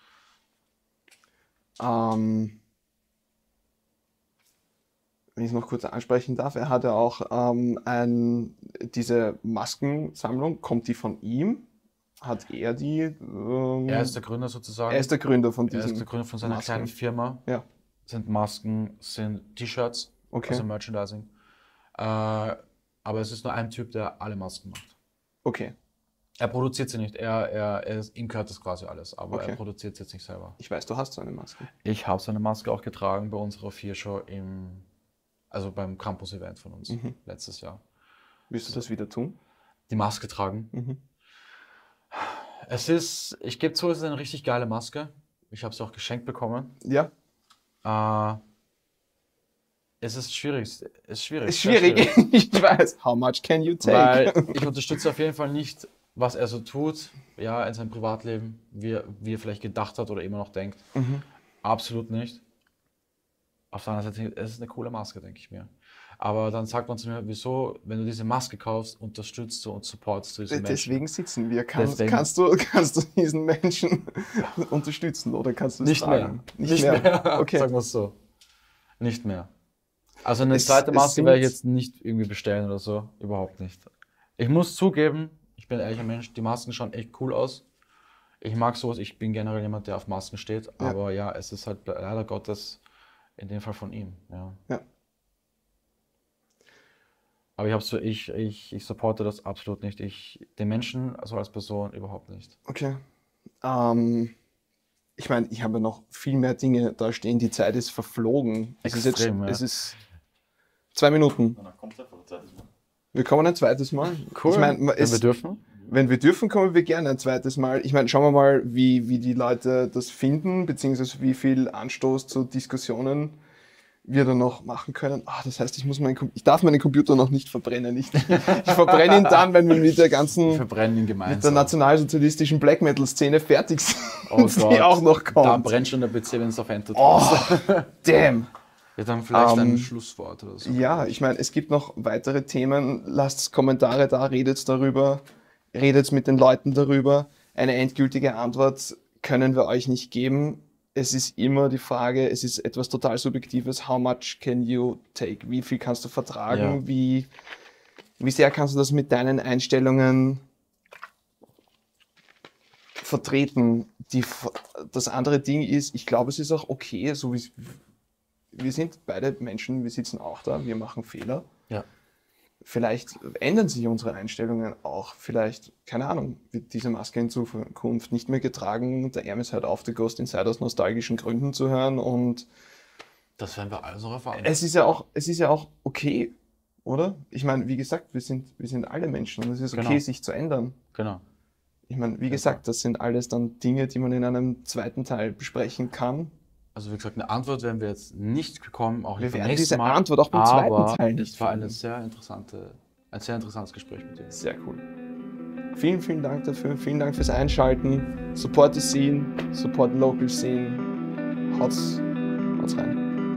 Ja. Ähm, wenn ich es noch kurz ansprechen darf, er hatte auch ähm, ein, diese Maskensammlung, kommt die von ihm? Hat er die? Ähm, er ist der Gründer sozusagen. Er ist der Gründer von diesem. Er ist der Gründer von seiner Masken. kleinen Firma. Ja. Sind Masken, sind T-Shirts, okay. also Merchandising. Äh, aber es ist nur ein Typ, der alle Masken macht. Okay. Er produziert sie nicht, er, er, er ist, ihm gehört das quasi alles, aber okay. er produziert sie jetzt nicht selber. Ich weiß, du hast so eine Maske. Ich habe so eine Maske auch getragen bei unserer Vier-Show im, also beim Campus-Event von uns mhm. letztes Jahr. Willst du das wieder tun? Die Maske tragen? Mhm. Es ist, ich gebe zu, es ist eine richtig geile Maske. Ich habe sie auch geschenkt bekommen. Ja. Äh, es ist schwierig. Es ist schwierig. Es ist schwierig. schwierig. Ich weiß. How much can you take? Weil ich unterstütze auf jeden Fall nicht, was er so tut, ja, in seinem Privatleben, wie, wie er vielleicht gedacht hat oder immer noch denkt. Mhm. Absolut nicht. Auf der anderen Seite, es ist eine coole Maske, denke ich mir. Aber dann sagt man zu mir, wieso, wenn du diese Maske kaufst, unterstützt du und supportst du diese Menschen. Deswegen sitzen wir. Kann, kannst, du, kannst du diesen Menschen unterstützen oder kannst du es nicht tragen? mehr. Nicht, nicht mehr. mehr. Okay. Sagen wir es so. Nicht mehr. Also eine es, zweite Maske werde ich jetzt nicht irgendwie bestellen oder so. Überhaupt nicht. Ich muss zugeben, ich bin ein ehrlicher Mensch, die Masken schauen echt cool aus. Ich mag sowas, ich bin generell jemand, der auf Masken steht. Ja. Aber ja, es ist halt leider Gottes in dem Fall von ihm. Ja. ja. Aber ich, so, ich, ich, ich supporte das absolut nicht. Ich, den Menschen, also als Person, überhaupt nicht. Okay. Ähm, ich meine, ich habe noch viel mehr Dinge da stehen. Die Zeit ist verflogen. Es Extrem, ist jetzt, ja. Es ist zwei Minuten. Danach kommt einfach ein zweites Mal. Wir kommen ein zweites Mal. Cool. Ich mein, wenn es, wir dürfen. Wenn wir dürfen, kommen wir gerne ein zweites Mal. Ich meine, schauen wir mal, wie, wie die Leute das finden, beziehungsweise wie viel Anstoß zu Diskussionen wir dann noch machen können. Ah, das heißt, ich muss meinen, ich darf meinen Computer noch nicht verbrennen. Ich, ich verbrenne ihn dann, wenn wir mit der ganzen, verbrennen ihn gemeinsam. mit der nationalsozialistischen Black Metal Szene fertig sind, oh die Gott. auch noch kommt. Da brennt schon der P C, wenn es auf Enter oh, damn. Ja, dann vielleicht um, ein um, Schlusswort oder so. Ja, ich meine, es gibt noch weitere Themen. Lasst Kommentare da, redet darüber, redet mit den Leuten darüber. Eine endgültige Antwort können wir euch nicht geben. Es ist immer die Frage, es ist etwas total Subjektives. How much can you take? Wie viel kannst du vertragen? Ja. Wie, wie sehr kannst du das mit deinen Einstellungen vertreten? Die, das andere Ding ist, ich glaube, es ist auch okay, so wie wir sind beide Menschen, wir sitzen auch da, wir machen Fehler. Ja. Vielleicht ändern sich unsere Einstellungen auch. Vielleicht, keine Ahnung, wird diese Maske in Zukunft nicht mehr getragen. Der Hermes hört auf, The Ghost Inside aus nostalgischen Gründen zu hören. Und das werden wir alles noch erfahren. Es ist ja auch, es ist ja auch okay, oder? Ich meine, wie gesagt, wir sind, wir sind alle Menschen und es ist okay, genau. sich zu ändern. Genau. Ich meine, wie gesagt, das sind alles dann Dinge, die man in einem zweiten Teil besprechen kann. Also wie gesagt, eine Antwort werden wir jetzt nicht bekommen, auch Wir nicht beim werden nächsten diese Mal, Antwort auch beim zweiten aber Teil nicht es war eine finden. sehr interessante, ein sehr interessantes Gespräch mit dir. Sehr cool. Vielen, vielen Dank dafür. Vielen Dank fürs Einschalten. Support the scene, support the local scene. Haut's, haut's rein.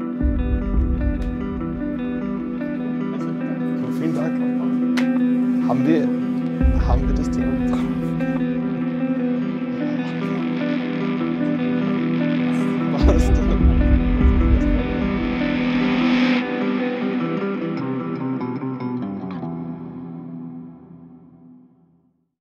So, vielen Dank. Haben wir, haben wir das Thema? Was?